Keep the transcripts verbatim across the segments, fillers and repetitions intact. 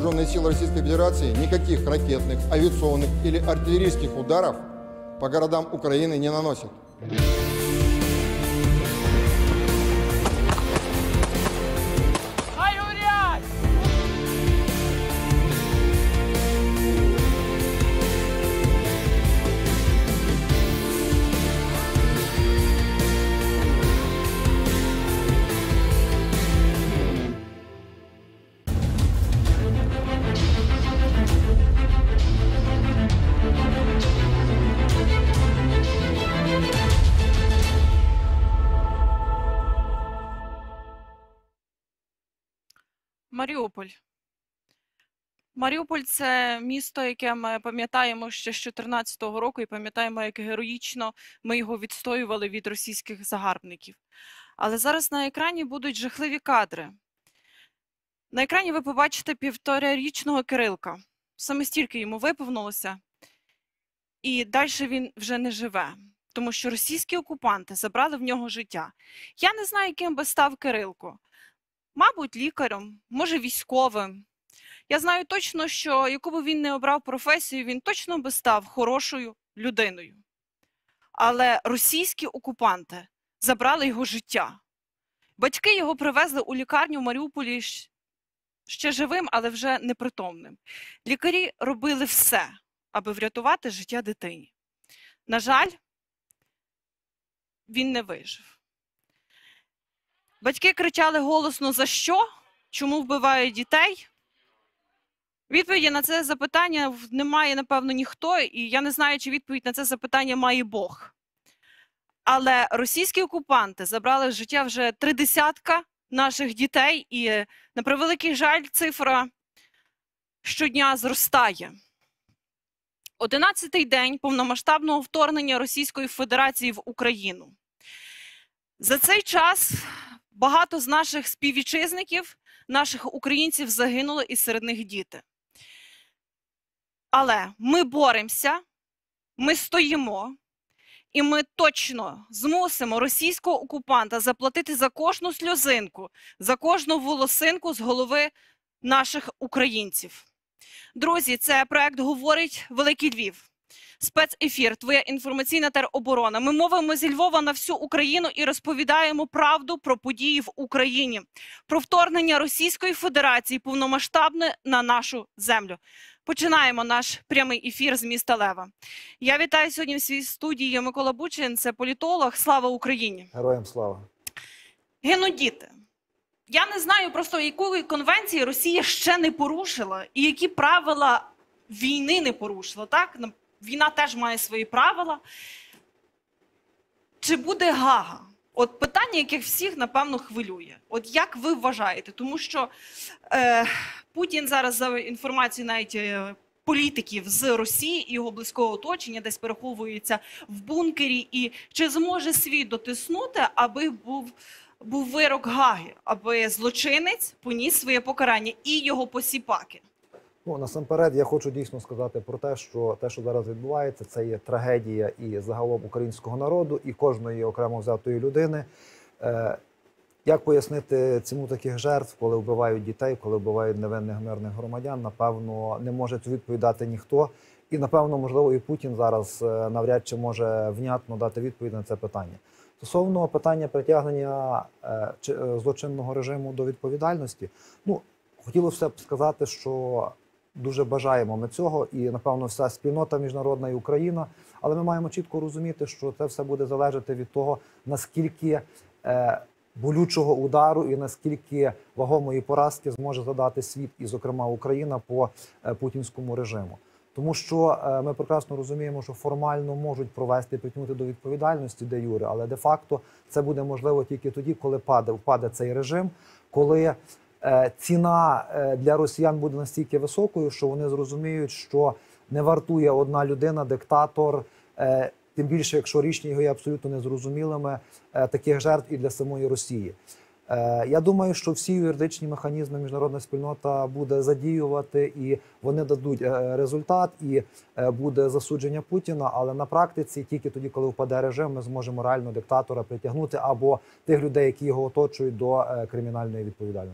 вооруженные силы Российской Федерации никаких ракетных, авиационных или артиллерийских ударов по городам Украины не наносят. Маріуполь. Маріуполь – це місто, яке ми пам'ятаємо ще з дві тисячі чотирнадцятого року і пам'ятаємо, як героїчно ми його відстоювали від російських загарбників. Але зараз на екрані будуть жахливі кадри. На екрані ви побачите півторарічного Кирилка. Саме стільки йому виповнилося. І далі він вже не живе. Тому що російські окупанти забрали в нього життя. Я не знаю, яким би став Кирилко. Мабуть, лікарем, може військовим. Я знаю точно, що яку б він не обрав професію, він точно би став хорошою людиною. Але російські окупанти забрали його життя. Батьки його привезли у лікарню в Маріуполі ще живим, але вже непритомним. Лікарі робили все, аби врятувати життя дитині. На жаль, він не вижив. Батьки кричали голосно: за що? Чому вбивають дітей? Відповіді на це запитання не має, напевно, ніхто, і я не знаю, чи відповідь на це запитання має Бог. Але російські окупанти забрали життя вже три десятка наших дітей, і, на превеликий жаль, цифра щодня зростає. Одинадцятий день повномасштабного вторгнення Російської Федерації в Україну. За цей час багато з наших співвітчизників, наших українців загинуло, і серед них діти. Але ми боремося, ми стоїмо, і ми точно змусимо російського окупанта заплатити за кожну сльозинку, за кожну волосинку з голови наших українців. Друзі, це проект «Говорить Великий Львів». Спецефір, твоя інформаційна тероборона. Ми мовимо зі Львова на всю Україну і розповідаємо правду про події в Україні, про вторгнення Російської Федерації повномасштабне на нашу землю. Починаємо наш прямий ефір з міста Лева. Я вітаю сьогодні в своїй студії Микола Бучин, це політолог. Слава Україні! Героям слава! Гинуть діти. Я не знаю просто, якої конвенції Росія ще не порушила і які правила війни не порушила, так? Війна теж має свої правила. Чи буде Гага? От питання, яке всіх, напевно, хвилює. От як ви вважаєте? Тому що е, Путін зараз, за інформацією навіть е, політиків з Росії і його близького оточення, десь переховується в бункері. І чи зможе світ дотиснути, аби був, був вирок Гаги, аби злочинець поніс своє покарання і його посіпаки? Ну, насамперед, я хочу дійсно сказати про те, що те, що зараз відбувається, це є трагедія і загалом українського народу, і кожної окремо взятої людини. Е, як пояснити ціну таких жертв, коли вбивають дітей, коли вбивають невинних мирних громадян, напевно, не може цю відповідь дати ніхто. І, напевно, можливо, і Путін зараз навряд чи може внятно дати відповідь на це питання. Стосовно питання притягнення е, злочинного режиму до відповідальності, ну, хотілося б сказати, що дуже бажаємо ми цього, і, напевно, вся спільнота міжнародна і Україна, але ми маємо чітко розуміти, що це все буде залежати від того, наскільки е, болючого удару і наскільки вагомої поразки зможе задати світ, і, зокрема, Україна по е, путінському режиму. Тому що е, ми прекрасно розуміємо, що формально можуть провести, притягнути до відповідальності де юре, але де-факто це буде можливо тільки тоді, коли паде, впаде цей режим, коли ціна для росіян буде настільки високою, що вони зрозуміють, що не вартує одна людина, диктатор, тим більше, якщо рішення його є абсолютно незрозумілими, таких жертв і для самої Росії. Я думаю, що всі юридичні механізми міжнародна спільнота буде задіювати, і вони дадуть результат, і буде засудження Путіна, але на практиці тільки тоді, коли впаде режим, ми зможемо реально диктатора притягнути або тих людей, які його оточують, до кримінальної відповідальності.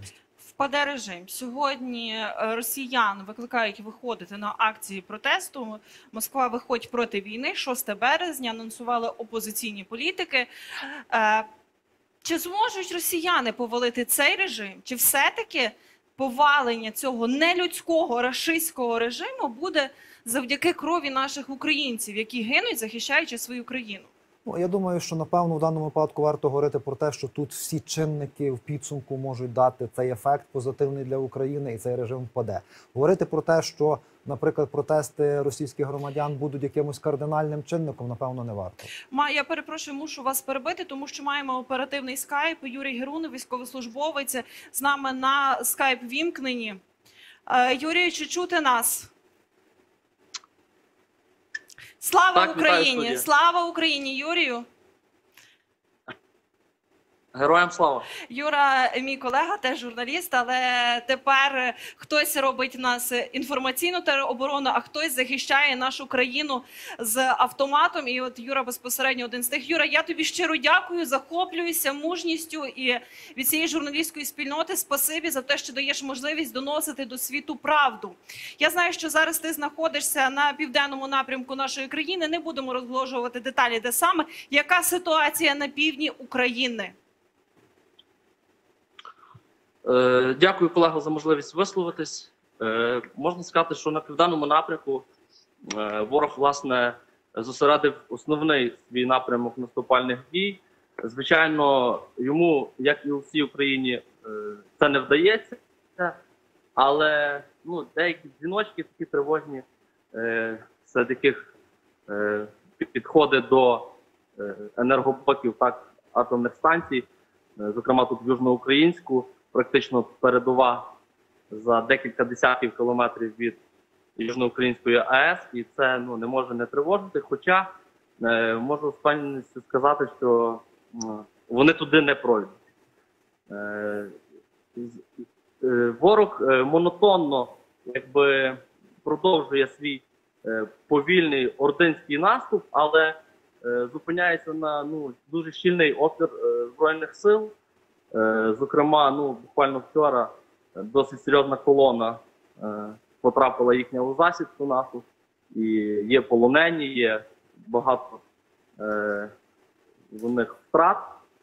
Впаде режим. Сьогодні е, росіян викликають виходити на акції протесту. Москва виходить проти війни. шостого березня анонсували опозиційні політики. Е, Чи зможуть росіяни повалити цей режим? Чи все-таки повалення цього нелюдського рашистського режиму буде завдяки крові наших українців, які гинуть, захищаючи свою країну? Ну, я думаю, що, напевно, в даному випадку варто говорити про те, що тут всі чинники в підсумку можуть дати цей ефект позитивний для України, і цей режим впаде. Говорити про те, що, наприклад, протести російських громадян будуть якимось кардинальним чинником, напевно, не варто. Ма, я перепрошую, мушу вас перебити, тому що маємо оперативний скайп. Юрій Герун, військовослужбовець, з нами на скайп вімкнені. Е, Юрію, чи чути нас? Слава Так, Україні! Слава Україні, Юрію! Героям слава! Юра, мій колега, теж журналіст, але тепер хтось робить в нас інформаційну тероборону, а хтось захищає нашу країну з автоматом. І от Юра безпосередньо один з тих. Юра, я тобі щиро дякую, захоплююся мужністю і від цієї журналістської спільноти спасибі за те, що даєш можливість доносити до світу правду. Я знаю, що зараз ти знаходишся на південному напрямку нашої країни, не будемо розголошувати деталі, де саме. Яка ситуація на півдні України? Дякую, колего, за можливість висловитись. Можна сказати, що на південному напрямку ворог, власне, зосередив основний свій напрямок наступальних дій. Звичайно, йому, як і у всій Україні, це не вдається, але ну, деякі дзвіночки такі тривожні, серед яких підходи до енергоблоків, так, атомних станцій, зокрема тут в Южноукраїнську, практично передова за декілька десятків кілометрів від Южноукраїнської АЕС, і це ну, не може не тривожити. Хоча е, можу з впевненістю сказати, що е, вони туди не пройдуть. Е, е, ворог е, монотонно якби, продовжує свій е, повільний ординський наступ, але е, зупиняється на ну, дуже щільний опір е, Збройних сил. Зокрема, ну, буквально вчора досить серйозна колона е, потрапила їхня у засідку нашу, і є полонені, є багато е, у них втрат.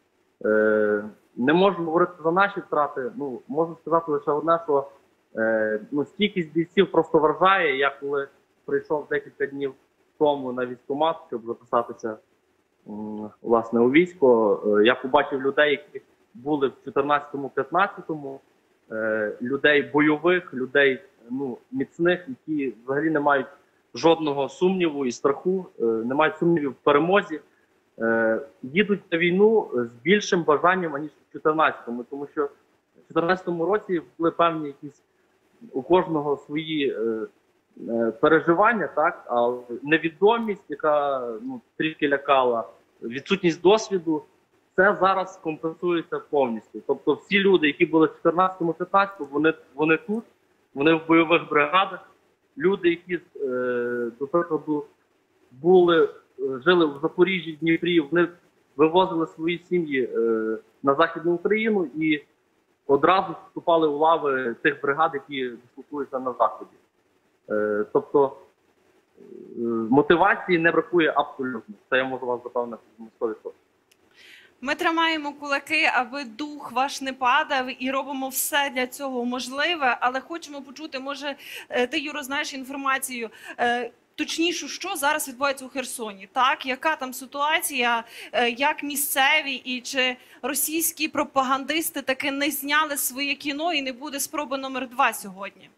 Е, не можу говорити за наші втрати, ну, можу сказати лише одне, що е, ну, стійкість бійців просто вражає. Я коли прийшов декілька днів тому на військкомат, щоб записатися м, власне, у військо, е, я побачив людей, які були в чотирнадцятому-п'ятнадцятому, е, людей бойових, людей ну, міцних, які взагалі не мають жодного сумніву і страху, е, не мають сумнівів в перемозі, е, їдуть на війну з більшим бажанням, аніж в чотирнадцятому, тому що в чотирнадцятому році були певні якісь у кожного свої е, е, переживання, так, а невідомість, яка ну, трішки лякала, відсутність досвіду, це зараз компенсується повністю. Тобто всі люди, які були в чотирнадцятому-п'ятнадцятому, вони, вони тут, вони в бойових бригадах. Люди, які, е, до прикладу, були, жили в Запоріжжі, Дніпрі, вони вивозили свої сім'ї е, на Західну Україну і одразу вступали у лави тих бригад, які дислокуються на Заході. Е, тобто е, мотивації не бракує абсолютно. Це я можу вас запевнити на сто відсотків. Ми тримаємо кулаки, аби дух ваш не падав, і робимо все для цього можливе, але хочемо почути, може, ти, Юро, знаєш інформацію точнішу, що зараз відбувається у Херсоні, так? Яка там ситуація, як місцеві, і чи російські пропагандисти таки не зняли своє кіно і не буде спроби номер два сьогодні?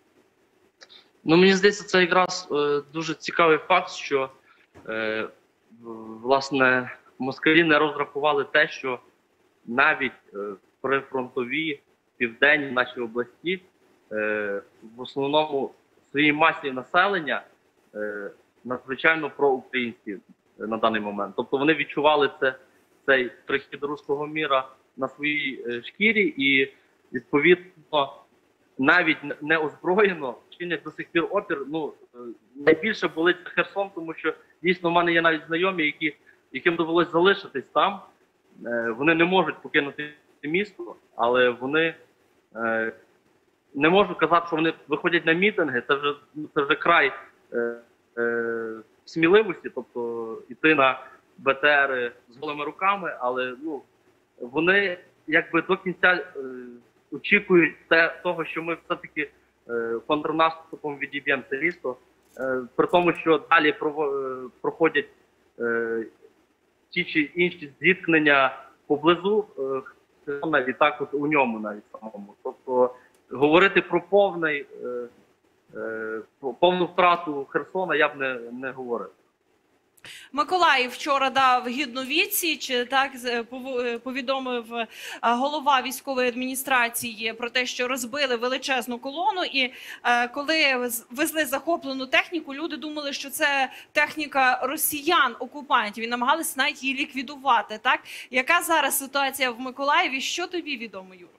Ну, мені здається, це якраз е, дуже цікавий факт, що, е, власне, москалі не розрахували те, що навіть е, прифронтові південні наші області е, в основному в своїй масі населення е, надзвичайно проукраїнські на даний момент. Тобто вони відчували це, цей прихід руського міра на своїй е, шкірі і, відповідно, навіть не озброєно чинять до сих пір опір. Ну, е, найбільше болить Херсон, тому що дійсно в мене є навіть знайомі, які яким довелось залишитись там. Вони не можуть покинути місто, але вони Е, не можу казати, що вони виходять на мітинги, це вже, це вже край е, е, сміливості, тобто йти на Б Т Р з голими руками, але ну, вони якби до кінця е, очікують те, того, що ми все-таки е, контрнаступом відіб'ємо це місто, е, при тому, що далі прово, е, проходять е, ті чи інші зіткнення поблизу е, і так от у ньому навіть самому. Тобто говорити про повний, е, е, повну втрату Херсона я б не, не говорив. Миколаїв вчора дав гідну відсіч, так, повідомив голова військової адміністрації про те, що розбили величезну колону, і коли везли захоплену техніку, люди думали, що це техніка росіян-окупантів і намагалися навіть її ліквідувати. Так? Яка зараз ситуація в Миколаєві? Що тобі відомо, Юро?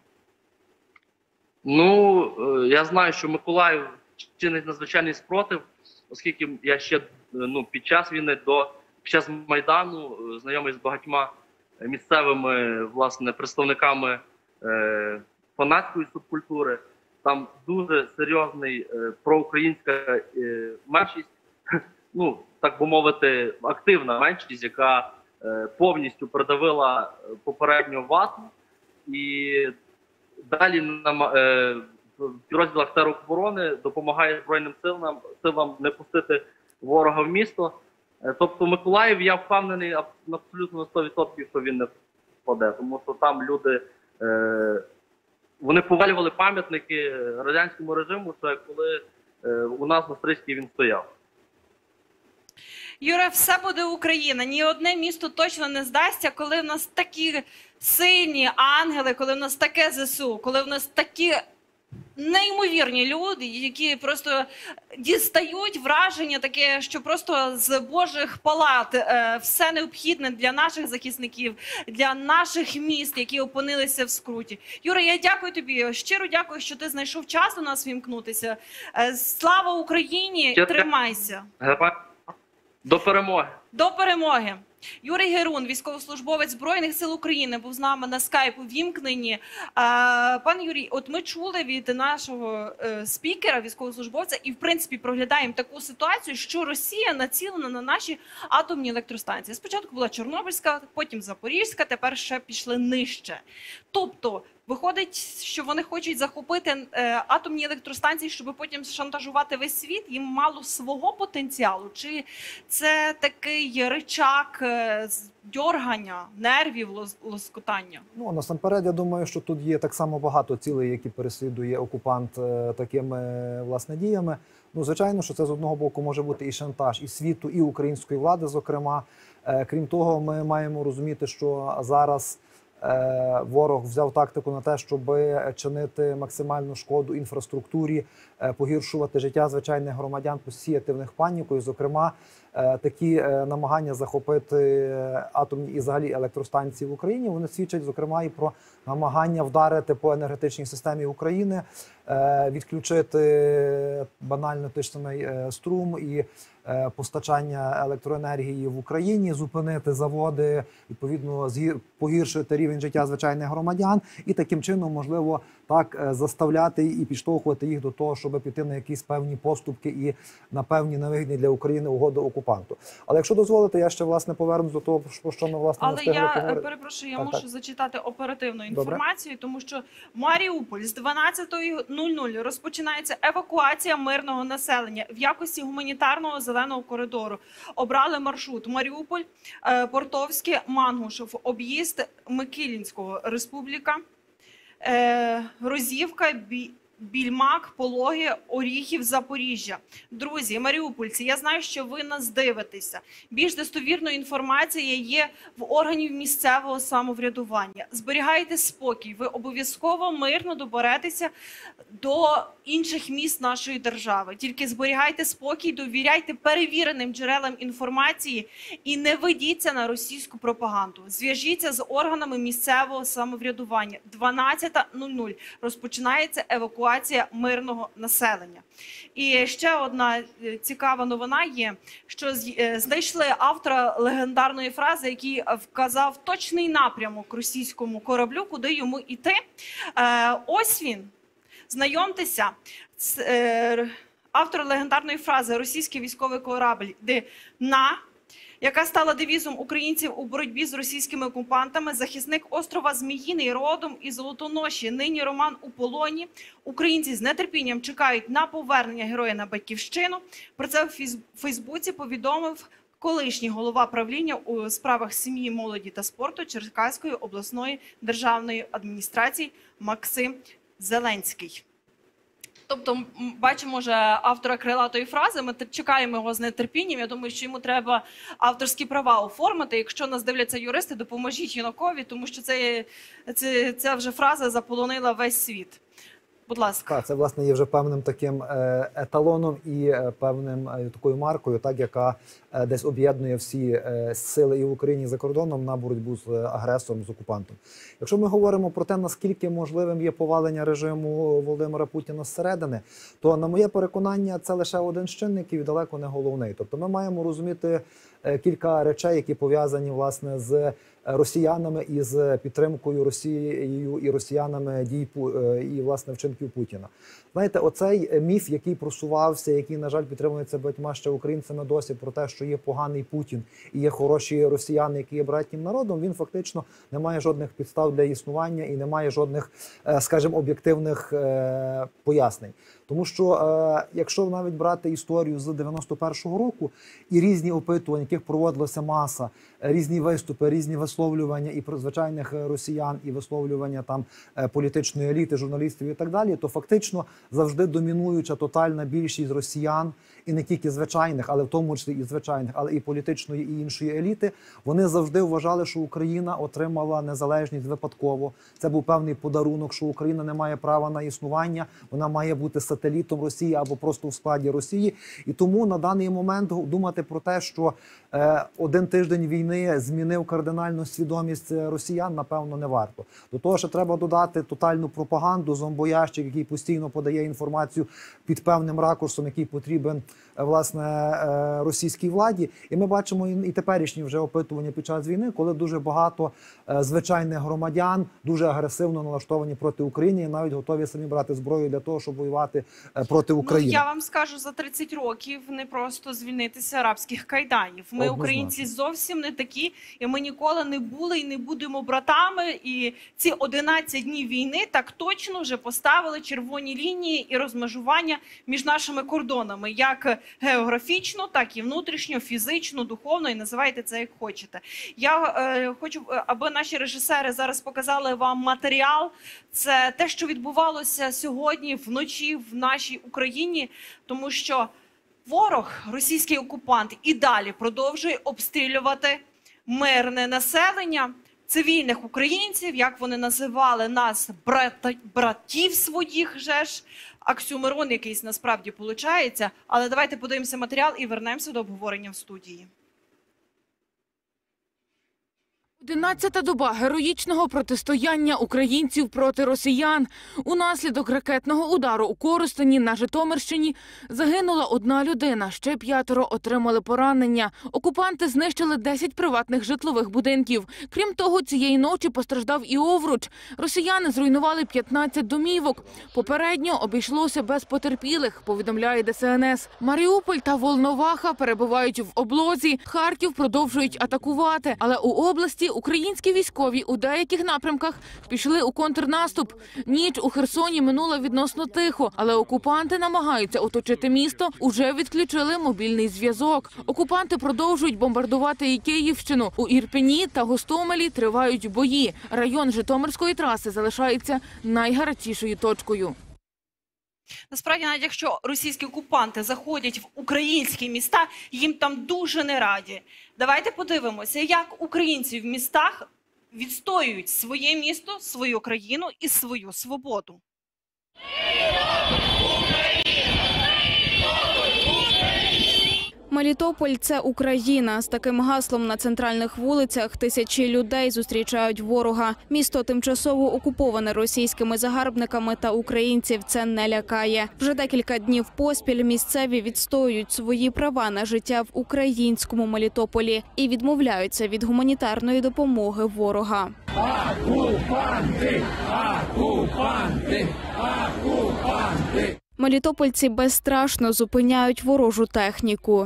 Ну, я знаю, що Миколаїв чинить надзвичайний спротив, оскільки я ще ну, під час війни, до, під час Майдану, знайомий з багатьма місцевими власне, представниками е, фанатської субкультури. Там дуже серйозний е, проукраїнська е, меншість, ну, так би мовити, активна меншість, яка е, повністю придавила попередню вату. І далі нам е, в підрозділах тероборони допомагає Збройним силам, силам не пустити ворога в місто. Тобто Миколаїв, я впевнений абсолютно на сто відсотків, що він не впаде. Тому що там люди, е, вони повалювали пам'ятники радянському режиму, це коли е, у нас на Стрийській він стояв. Юре, все буде Україна. Ні одне місто точно не здасться, коли в нас такі сильні ангели, коли в нас таке З С У, коли в нас такі неймовірні люди, які просто дістають враження таке, що просто з Божих палат е, все необхідне для наших захисників, для наших міст, які опинилися в скруті. Юра, я дякую тобі, щиро дякую, що ти знайшов час до нас вімкнутися. Е, слава Україні, тримайся. До перемоги. До перемоги. Юрій Герун, військовослужбовець Збройних сил України, був з нами на скайпу вімкнені. Пане Юрій, от ми чули від нашого спікера, військовослужбовця, і в принципі проглядаємо таку ситуацію, що Росія націлена на наші атомні електростанції. Спочатку була Чорнобильська, потім Запорізька, тепер ще пішли нижче. Тобто, виходить, що вони хочуть захопити е, атомні електростанції, щоб потім шантажувати весь світ? Їм мало свого потенціалу? Чи це такий ричаг е, дьоргання, нервів, лос, лоскотання? Ну, насамперед, я думаю, що тут є так само багато цілей, які переслідує окупант е, такими, власне, діями. Ну, звичайно, що це з одного боку може бути і шантаж і світу, і української влади, зокрема. Е, крім того, ми маємо розуміти, що зараз ворог взяв тактику на те, щоб чинити максимальну шкоду інфраструктурі, погіршувати життя звичайних громадян, посіяти в них паніку. І, зокрема, такі намагання захопити атомні і взагалі електростанції в Україні, вони свідчать, зокрема, і про намагання вдарити по енергетичній системі України, відключити банально той ж самий струм і постачання електроенергії в Україні, зупинити заводи, відповідно, погіршити рівень життя звичайних громадян і таким чином, можливо, так заставляти і підштовхувати їх до того, щоб піти на якісь певні поступки і на певні невигідні для України угоди окупанту. Але якщо дозволите, я ще, власне, повернусь до того, про що ми, власне, Але не встигли я, поговорити. перепрошую, я так, мушу так. зачитати оперативну інформацію, Добре. Тому що Маріуполь з дванадцятої нуль нуль розпочинається евакуація мирного населення в якості гуманітарного зеленого коридору. Обрали маршрут Маріуполь, Портовське, Мангушев, об'їзд Микілінського, Республіка, Розівка, Більмак, Пологи, Оріхів, Запоріжжя. Друзі, маріупольці, я знаю, що ви нас дивитеся. Більш достовірною інформацією є в органів місцевого самоврядування. Зберігайте спокій, ви обов'язково мирно доберетеся до інших міст нашої держави. Тільки зберігайте спокій, довіряйте перевіреним джерелам інформації і не ведіться на російську пропаганду. Зв'яжіться з органами місцевого самоврядування. дванадцята нуль нуль розпочинається евакуація евакуація мирного населення. І ще одна цікава новина є, що знайшли автора легендарної фрази, який вказав точний напрямок російському кораблю, куди йому йти. Ось він. Знайомтеся, автор легендарної фрази «Російський військовий корабль Дна», яка стала девізом українців у боротьбі з російськими окупантами, захисник острова Зміїний, родом із Золотоноші, нині Роман у полоні. Українці з нетерпінням чекають на повернення героя на батьківщину. Про це в Фейсбуці повідомив колишній голова правління у справах сім'ї, молоді та спорту Черкаської обласної державної адміністрації Максим Зеленський. Тобто, бачимо вже автора крилатої фрази, ми чекаємо його з нетерпінням. Я думаю, що йому треба авторські права оформити. Якщо нас дивляться юристи, допоможіть Єнокові, тому що це, це, ця вже фраза заполонила весь світ. Будь ласка. Так, це, власне, є вже певним таким еталоном і певним такою маркою, так, яка десь об'єднує всі сили і в Україні, і за кордоном на боротьбу з агресором, з окупантом. Якщо ми говоримо про те, наскільки можливим є повалення режиму Володимира Путіна зсередини, то, на моє переконання, це лише один з чинників і далеко не головний. Тобто ми маємо розуміти кілька речей, які пов'язані, власне, з росіянами і з підтримкою Росією і росіянами дій і, власне, вчинків Путіна. Знаєте, оцей міф, який просувався, який, на жаль, підтримується багатьма ще українцями досі, про те, що є поганий Путін і є хороші росіяни, які є братнім народом, він фактично не має жодних підстав для існування і не має жодних, скажімо, об'єктивних пояснень. Тому що, якщо навіть брати історію з дев'яносто першого року і різні опитування, яких проводилася маса, різні виступи, різні висловлювання і про звичайних росіян, і висловлювання там політичної еліти, журналістів і так далі, то фактично завжди домінуюча тотальна більшість росіян, і не тільки звичайних, але в тому числі і звичайних, але і політичної, і іншої еліти, вони завжди вважали, що Україна отримала незалежність випадково. Це був певний подарунок, що Україна не має права на існування, вона має бути сателітом Росії або просто в складі Росії. І тому на даний момент думати про те, що е, один тиждень війни змінив кардинальну свідомість росіян, напевно, не варто. До того ще треба додати тотальну пропаганду, зомбоящик, який постійно подає інформацію під певним ракурсом, який потрібен, власне, російській владі. І ми бачимо і теперішні вже опитування під час війни, коли дуже багато звичайних громадян дуже агресивно налаштовані проти України і навіть готові самі брати зброю для того, щоб воювати проти України. Ну, я вам скажу, за тридцять років не просто звільнитися арабських кайданів. Ми, Однозначно. Українці, зовсім не такі, і ми ніколи не були і не будемо братами. І ці одинадцять днів війни так точно вже поставили червоні лінії і розмежування між нашими кордонами, як географічно, так і внутрішньо, фізично, духовно, і називайте це як хочете. Я е, хочу, аби наші режисери зараз показали вам матеріал. Це те, що відбувалося сьогодні вночі в нашій Україні, тому що ворог, російський окупант, і далі продовжує обстрілювати мирне населення, цивільних українців, як вони називали нас, брат, братів своїх же ж, оксюморон якийсь насправді виходить. Але давайте подивимося матеріал і вернемося до обговорення в студії. Одинадцята доба героїчного протистояння українців проти росіян. Унаслідок ракетного удару у Коростені на Житомирщині загинула одна людина, ще п'ятеро отримали поранення. Окупанти знищили десять приватних житлових будинків. Крім того, цієї ночі постраждав і Овруч. Росіяни зруйнували п'ятнадцять домівок. Попередньо обійшлося без потерпілих, повідомляє Де Ес Ен Ес. Маріуполь та Волноваха перебувають в облозі. Харків продовжують атакувати, але у області українські військові у деяких напрямках пішли у контрнаступ. Ніч у Херсоні минула відносно тихо, але окупанти намагаються оточити місто, уже відключили мобільний зв'язок. Окупанти продовжують бомбардувати і Київщину. У Ірпені та Гостомелі тривають бої. Район Житомирської траси залишається найгарячішою точкою. Насправді, навіть якщо російські окупанти заходять в українські міста, їм там дуже не раді. Давайте подивимося, як українці в містах відстоюють своє місто, свою країну і свою свободу. Мелітополь – це Україна. З таким гаслом на центральних вулицях тисячі людей зустрічають ворога. Місто тимчасово окуповане російськими загарбниками, та українців це не лякає. Вже декілька днів поспіль місцеві відстоюють свої права на життя в українському Мелітополі і відмовляються від гуманітарної допомоги ворога. Окупанти! Окупанти! Окупанти! Мелітопольці безстрашно зупиняють ворожу техніку.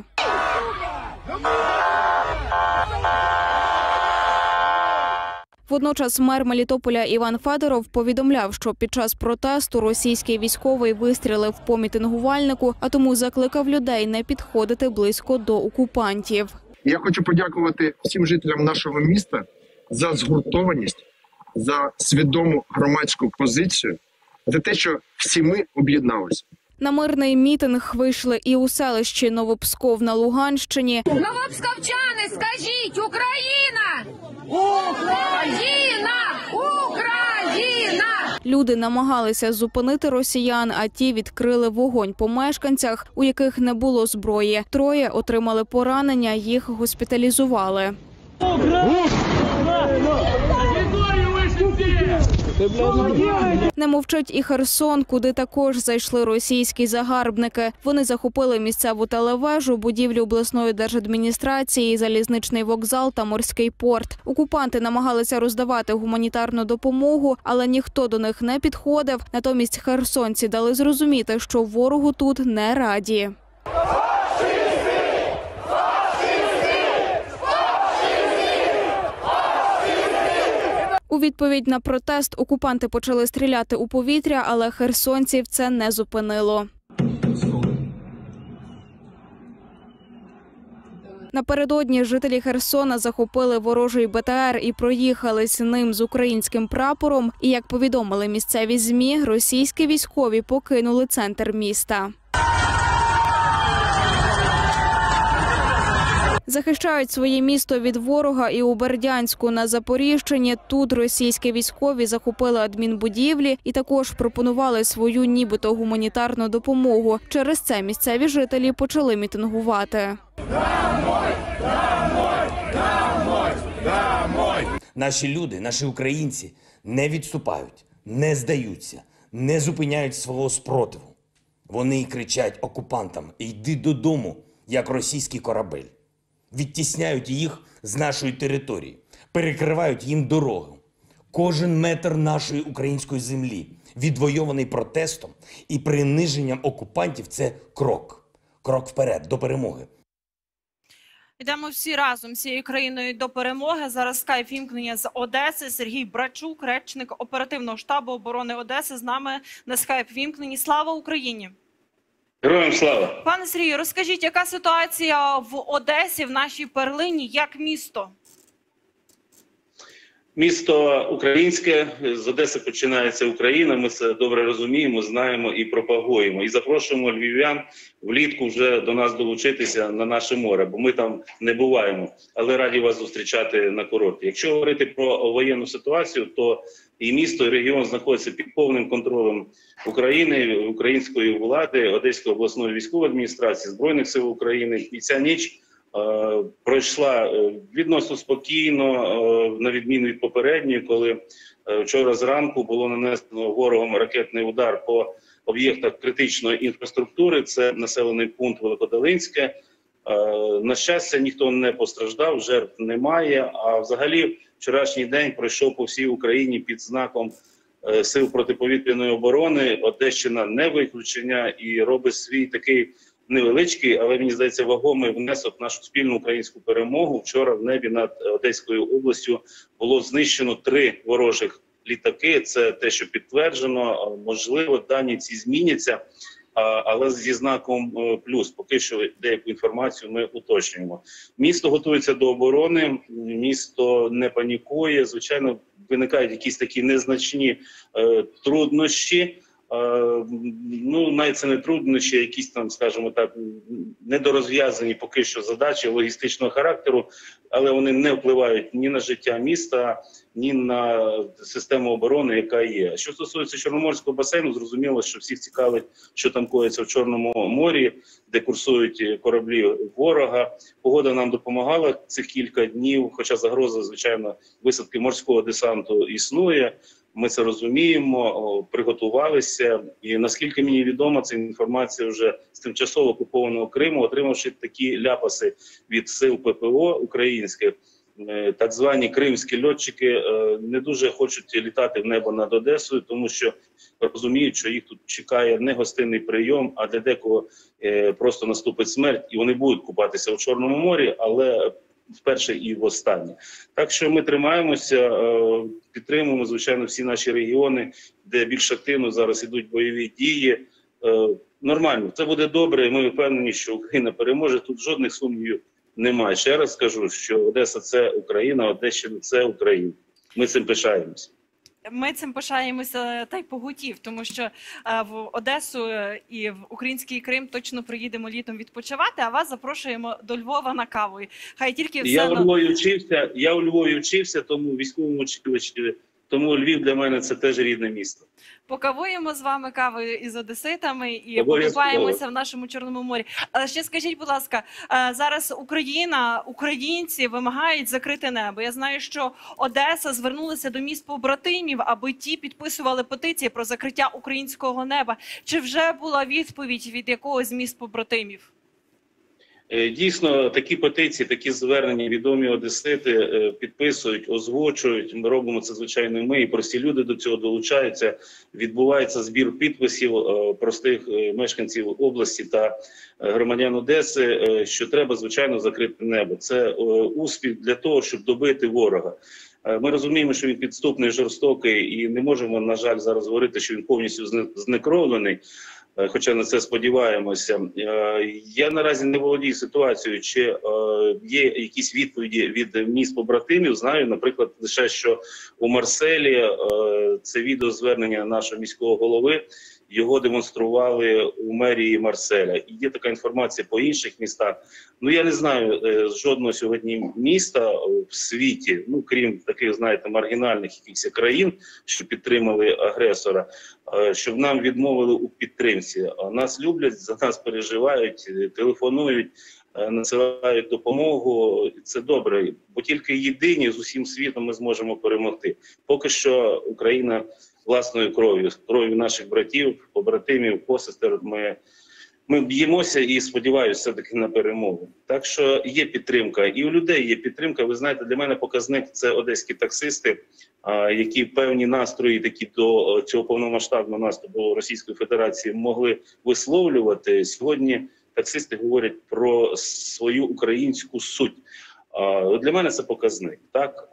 Водночас мер Мелітополя Іван Федоров повідомляв, що під час протесту російський військовий вистрілив по мітингувальнику, а тому закликав людей не підходити близько до окупантів. Я хочу подякувати всім жителям нашого міста за згуртованість, за свідому громадську позицію, за те, що всі ми об'єдналися. На мирний мітинг вийшли і у селищі Новопсков на Луганщині. Новопсковчани, скажіть, Україна! Україна! Україна! Люди намагалися зупинити росіян, а ті відкрили вогонь по мешканцях, у яких не було зброї. Троє отримали поранення, їх госпіталізували. Не мовчить і Херсон, куди також зайшли російські загарбники. Вони захопили місцеву телевежу, будівлю обласної держадміністрації, залізничний вокзал та морський порт. Окупанти намагалися роздавати гуманітарну допомогу, але ніхто до них не підходив. Натомість херсонці дали зрозуміти, що ворогу тут не раді. У відповідь на протест окупанти почали стріляти у повітря, але херсонців це не зупинило. Напередодні жителі Херсона захопили ворожий Бе Те Ер і проїхались ним з українським прапором. І, як повідомили місцеві ЗМІ, російські військові покинули центр міста. Захищають своє місто від ворога і у Бердянську на Запоріжчині. Тут російські військові захопили адмінбудівлі і також пропонували свою нібито гуманітарну допомогу. Через це місцеві жителі почали мітингувати. Домой! Домой! Домой! Домой! Наші люди, наші українці не відступають, не здаються, не зупиняють свого спротиву. Вони кричать окупантам: «Йди додому», як російський корабель. Відтісняють їх з нашої території, перекривають їм дорогу. Кожен метр нашої української землі, відвойований протестом і приниженням окупантів, це крок. Крок вперед, до перемоги. Йдемо всі разом, всією країною до перемоги. Зараз скайп вімкнення з Одеси. Сергій Брачук, речник оперативного штабу оборони Одеси, з нами на скайп вімкненні. Слава Україні! Героям слава! Пане Сергію, розкажіть, яка ситуація в Одесі, в нашій перлині, як місто? Місто українське, з Одеси починається Україна, ми це добре розуміємо, знаємо і пропагуємо. І запрошуємо львів'ян влітку вже до нас долучитися на наше море, бо ми там не буваємо, але раді вас зустрічати на курорті. Якщо говорити про воєнну ситуацію, то і місто, і регіон знаходяться під повним контролем України, української влади, Одеської обласної військової адміністрації, Збройних сил України. І ця ніч е, пройшла відносно спокійно, е, на відміну від попередньої, коли е, вчора зранку було нанесено ворогом ракетний удар по об'єктах критичної інфраструктури. Це населений пункт Великодолинське. Е, на щастя, ніхто не постраждав, жертв немає, а взагалі вчорашній день пройшов по всій Україні під знаком е, сил протиповітряної оборони. Одещина не виключення і робить свій такий невеличкий, але, мені здається, вагомий внесок в нашу спільну українську перемогу. Вчора в небі над Одеською областю було знищено три ворожих літаки. Це те, що підтверджено. Можливо, дані ці зміняться, але зі знаком плюс. Поки що деяку інформацію ми уточнюємо. Місто готується до оборони, місто не панікує. Звичайно, виникають якісь такі незначні е, труднощі, Ну, навіть це не труднощі, якісь там, скажімо так, недорозв'язані поки що задачі логістичного характеру, але вони не впливають ні на життя міста, ні на систему оборони, яка є. Що стосується Чорноморського басейну, зрозуміло, що всіх цікавить, що там коїться в Чорному морі, де курсують кораблі ворога. Погода нам допомагала цих кілька днів, хоча загроза, звичайно, висадки морського десанту існує. Ми це розуміємо, приготувалися. І наскільки мені відомо, ця інформація вже з тимчасово окупованого Криму, отримавши такі ляпаси від сил ППО українських, так звані кримські льотчики не дуже хочуть літати в небо над Одесою, тому що розуміють, що їх тут чекає не гостинний прийом, а для декого просто наступить смерть, і вони будуть купатися у Чорному морі, але вперше і востаннє. Так що ми тримаємося, підтримуємо, звичайно, всі наші регіони, де більш активно зараз ідуть бойові дії. Нормально, це буде добре, ми впевнені, що Україна переможе, тут жодних сумнівів немає. Ще раз скажу, що Одеса – це Україна, Одещина – це Україна. Ми цим пишаємося. Ми цим пишаємося та й поготів, тому що в Одесу і в український Крим точно приїдемо літом відпочивати, а вас запрошуємо до Львова на каву. Хай тільки все... Я у Львові вчився, я у Львові вчився, тому в військовому училищі, тому Львів для мене це теж рідне місто. Покавуємо з вами кавою із одеситами і покупаємося в нашому Чорному морі. Але ще скажіть, будь ласка, зараз Україна, українці вимагають закрити небо. Я знаю, що Одеса звернулася до міст побратимів, аби ті підписували петиції про закриття українського неба. Чи вже була відповідь від якогось з міст побратимів? Дійсно, такі петиції, такі звернення відомі одесити підписують, озвучують. Ми робимо це, звичайно, ми, і прості люди до цього долучаються. Відбувається збір підписів простих мешканців області та громадян Одеси, що треба, звичайно, закрити небо. Це успіх для того, щоб добити ворога. Ми розуміємо, що він підступний, жорстокий, і не можемо, на жаль, зараз говорити, що він повністю знекровлений. Хоча на це сподіваємося. Я наразі не володію ситуацією, чи є якісь відповіді від міст побратимів. Знаю, наприклад, лише що у Марселі це відеозвернення нашого міського голови, його демонстрували у мерії Марселя. І є така інформація по інших містах. Ну, я не знаю жодного сьогодні міста в світі, ну, крім таких, знаєте, маргінальних якихось країн, що підтримали агресора, щоб нам відмовили у підтримці. Нас люблять, за нас переживають, телефонують, насилають допомогу. Це добре, бо тільки єдині з усім світом ми зможемо перемогти. Поки що Україна власною кров'ю, кров'ю наших братів, побратимів, посестер, ми, ми б'ємося і сподіваюся все-таки на перемогу. Так що є підтримка, і у людей є підтримка. Ви знаєте, для мене показник – це одеські таксисти, які певні настрої такі до цього повномасштабного наступу Російської Федерації могли висловлювати. Сьогодні таксисти говорять про свою українську суть. Для мене це показник. Так?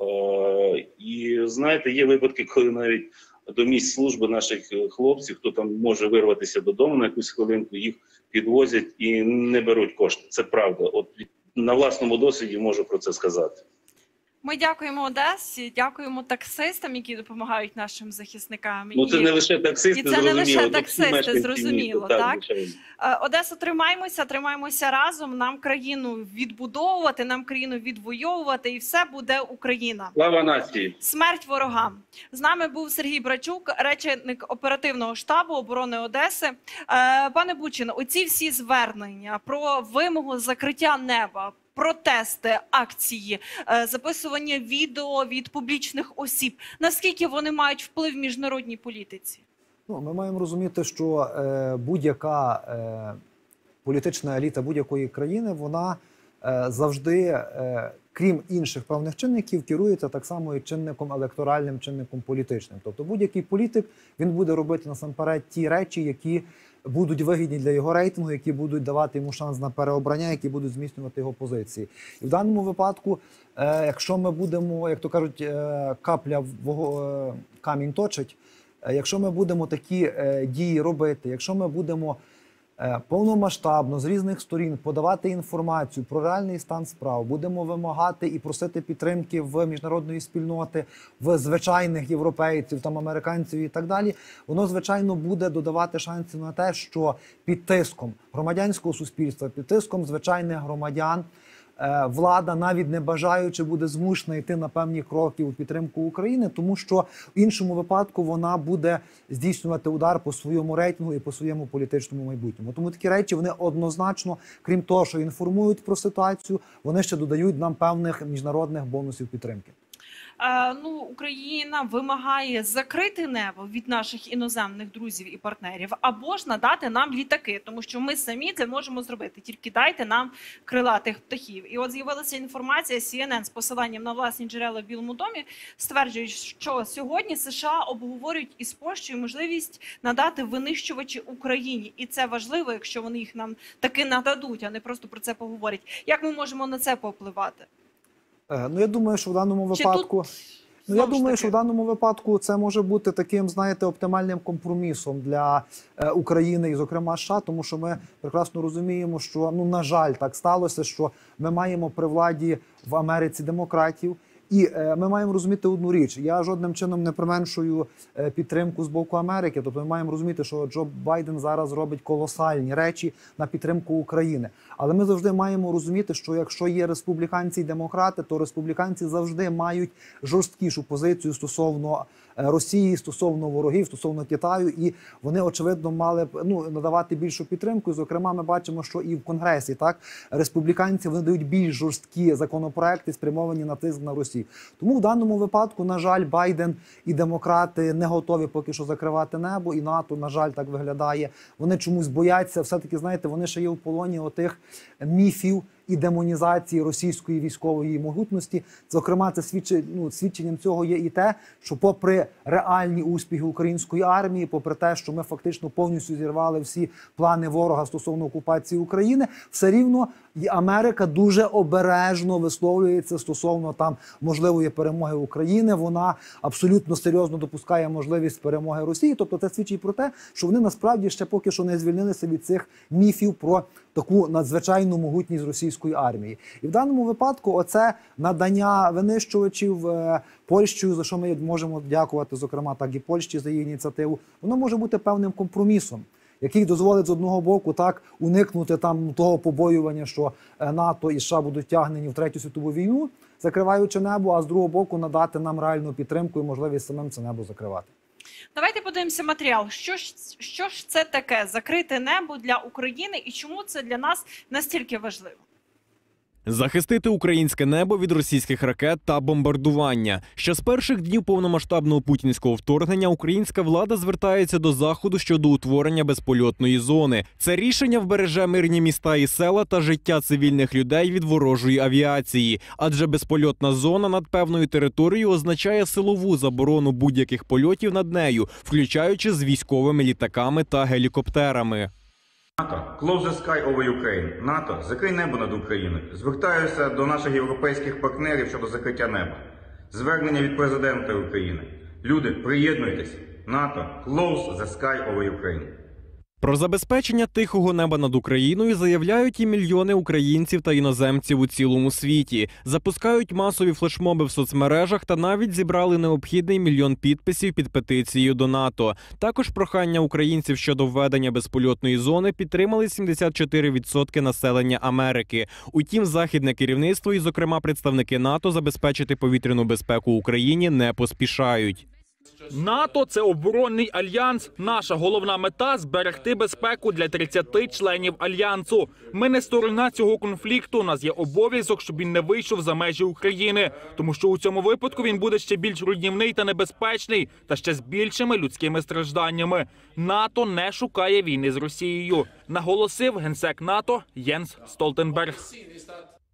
І знаєте, є випадки, коли навіть до місць служби наших хлопців, хто там може вирватися додому на якусь хвилинку, їх підвозять і не беруть кошти. Це правда. От на власному досвіді можу про це сказати. Ми дякуємо Одесі, дякуємо таксистам, які допомагають нашим захисникам. Ну це і... не лише таксисти, і це зрозуміло. не лише таксисти, зрозуміло, так? так? Одесу, тримаймося, тримаймося разом, нам країну відбудовувати, нам країну відвоювати, і все буде Україна. Слава нації! Смерть ворогам! З нами був Сергій Брачук, речник оперативного штабу оборони Одеси. Пане Бучин, оці всі звернення про вимогу закриття неба, протести, акції, записування відео від публічних осіб. Наскільки вони мають вплив в міжнародній політиці? Ну, ми маємо розуміти, що е, будь-яка е, політична еліта будь-якої країни, вона е, завжди, е, крім інших певних чинників, керується так само і чинником електоральним, чинником політичним. Тобто будь-який політик, він буде робити насамперед ті речі, які будуть вигідні для його рейтингу, які будуть давати йому шанс на переобрання, які будуть зміцнювати його позиції. І в даному випадку, е, якщо ми будемо, як то кажуть, е, капля в е, камінь точить, е, якщо ми будемо такі е, дії робити, якщо ми будемо повномасштабно з різних сторін подавати інформацію про реальний стан справ, будемо вимагати і просити підтримки в міжнародної спільноти, в звичайних європейців, там американців і так далі, воно, звичайно, буде додавати шанси на те, що під тиском громадянського суспільства, під тиском звичайних громадян, влада, навіть не бажаючи, буде змушена йти на певні кроки у підтримку України, тому що в іншому випадку вона буде здійснювати удар по своєму рейтингу і по своєму політичному майбутньому. Тому такі речі, вони однозначно, крім того, що інформують про ситуацію, вони ще додають нам певних міжнародних бонусів підтримки. Ну, Україна вимагає закрити небо від наших іноземних друзів і партнерів, або ж надати нам літаки, тому що ми самі це можемо зробити, тільки дайте нам крилатих птахів. І от з'явилася інформація, Сі Ен Ен з посиланням на власні джерела в Білому домі стверджують, що сьогодні США обговорюють із Польщею можливість надати винищувачі Україні. І це важливо, якщо вони їх нам таки нададуть, а не просто про це поговорять. Як ми можемо на це попливати? Ну, я думаю, що в даному випадку, ну, я думаю, що в даному випадку це може бути таким, знаєте, оптимальним компромісом для е, України і, зокрема, США, тому що ми прекрасно розуміємо, що, ну, на жаль, так сталося, що ми маємо при владі в Америці демократів. І е, ми маємо розуміти одну річ. Я жодним чином не применшую е, підтримку з боку Америки. Тобто ми маємо розуміти, що Джо Байден зараз робить колосальні речі на підтримку України. Але ми завжди маємо розуміти, що якщо є республіканці і демократи, то республіканці завжди мають жорсткішу позицію стосовно Росії, стосовно ворогів, стосовно Китаю. І вони, очевидно, мали б, ну, надавати більшу підтримку. І, зокрема, ми бачимо, що і в Конгресі, так, республіканці, вони дають більш жорсткі законопроекти, спрямовані на тиск на Росію. Тому в даному випадку, на жаль, Байден і демократи не готові поки що закривати небо, і НАТО, на жаль, так виглядає. Вони чомусь бояться, все-таки, знаєте, вони ще є в полоні отих міфів і демонізації російської військової могутності. Зокрема, це свідчить, ну, свідченням цього є і те, що попри реальні успіхи української армії, попри те, що ми фактично повністю зірвали всі плани ворога стосовно окупації України, все рівно і Америка дуже обережно висловлюється стосовно там можливої перемоги України. Вона абсолютно серйозно допускає можливість перемоги Росії. Тобто це свідчить про те, що вони насправді ще поки що не звільнилися від цих міфів про таку надзвичайну могутність російської армії. І в даному випадку оце надання винищувачів Польщею, за що ми можемо дякувати, зокрема, так і Польщі за її ініціативу, воно може бути певним компромісом, який дозволить з одного боку так уникнути там того побоювання, що НАТО і США будуть тягнені в Третю світову війну, закриваючи небо, а з другого боку надати нам реальну підтримку і можливість самим це небо закривати. Давайте подивимося матеріал. Що ж, що ж це таке закрите небо для України і чому це для нас настільки важливо? Захистити українське небо від російських ракет та бомбардування. Ще з перших днів повномасштабного путінського вторгнення українська влада звертається до Заходу щодо утворення безпольотної зони. Це рішення вбереже мирні міста і села та життя цивільних людей від ворожої авіації. Адже безпольотна зона над певною територією означає силову заборону будь-яких польотів над нею, включаючи з військовими літаками та гелікоптерами. НАТО, close the sky over Ukraine. НАТО, закрий небо над Україною. Звертаюся до наших європейських партнерів щодо закриття неба. Звернення від президента України. Люди, приєднуйтесь. НАТО, close the sky over Ukraine. Про забезпечення тихого неба над Україною заявляють і мільйони українців та іноземців у цілому світі. Запускають масові флешмоби в соцмережах та навіть зібрали необхідний мільйон підписів під петицією до НАТО. Також прохання українців щодо введення безпольотної зони підтримали сімдесят чотири відсотки населення Америки. Утім, західне керівництво і, зокрема, представники НАТО забезпечити повітряну безпеку Україні не поспішають. НАТО – це оборонний альянс. Наша головна мета – зберегти безпеку для тридцяти членів альянсу. Ми не сторона цього конфлікту, у нас є обов'язок, щоб він не вийшов за межі України. Тому що у цьому випадку він буде ще більш руйнівний та небезпечний, та ще з більшими людськими стражданнями. НАТО не шукає війни з Росією, наголосив генсек НАТО Єнс Столтенберг.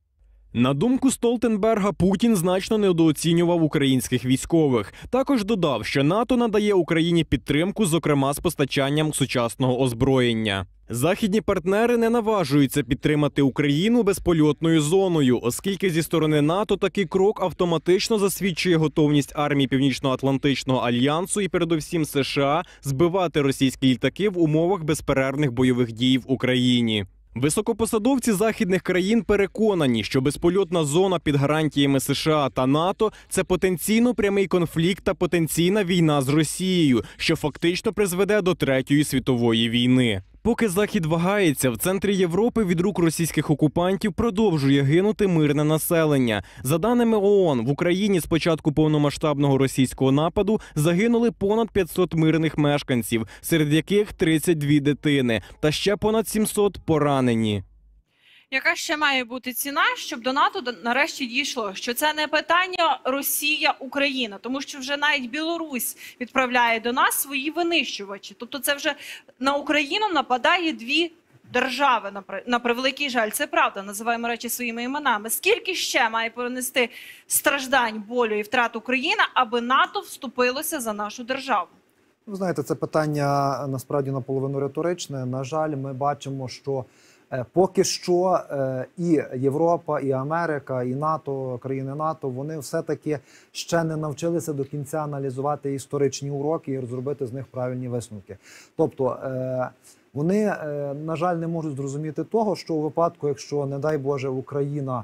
На думку Столтенберга, Путін значно недооцінював українських військових. Також додав, що НАТО надає Україні підтримку, зокрема з постачанням сучасного озброєння. Західні партнери не наважуються підтримати Україну безпольотною зоною, оскільки зі сторони НАТО такий крок автоматично засвідчує готовність армії Північно-Атлантичного альянсу і передусім США збивати російські літаки в умовах безперервних бойових дій в Україні. Високопосадовці західних країн переконані, що безпольотна зона під гарантіями США та НАТО – це потенційно прямий конфлікт та потенційна війна з Росією, що фактично призведе до Третьої світової війни. Поки Захід вагається, в центрі Європи від рук російських окупантів продовжує гинути мирне населення. За даними ООН, в Україні з початку повномасштабного російського нападу загинули понад п'ятсот мирних мешканців, серед яких тридцять дві дитини, та ще понад сімсот поранені. Яка ще має бути ціна, щоб до НАТО нарешті дійшло, що це не питання Росія-Україна, тому що вже навіть Білорусь відправляє до нас свої винищувачі. Тобто це вже на Україну нападає дві держави, на превеликий жаль. Це правда, називаємо речі своїми іменами. Скільки ще має понести страждань, болю і втрат Україна, аби НАТО вступилося за нашу державу? Ви знаєте, це питання насправді наполовину риторичне. На жаль, ми бачимо, що поки що і Європа, і Америка, і НАТО, країни НАТО, вони все-таки ще не навчилися до кінця аналізувати історичні уроки і розробити з них правильні висновки. Тобто вони, на жаль, не можуть зрозуміти того, що у випадку, якщо, не дай Боже, Україна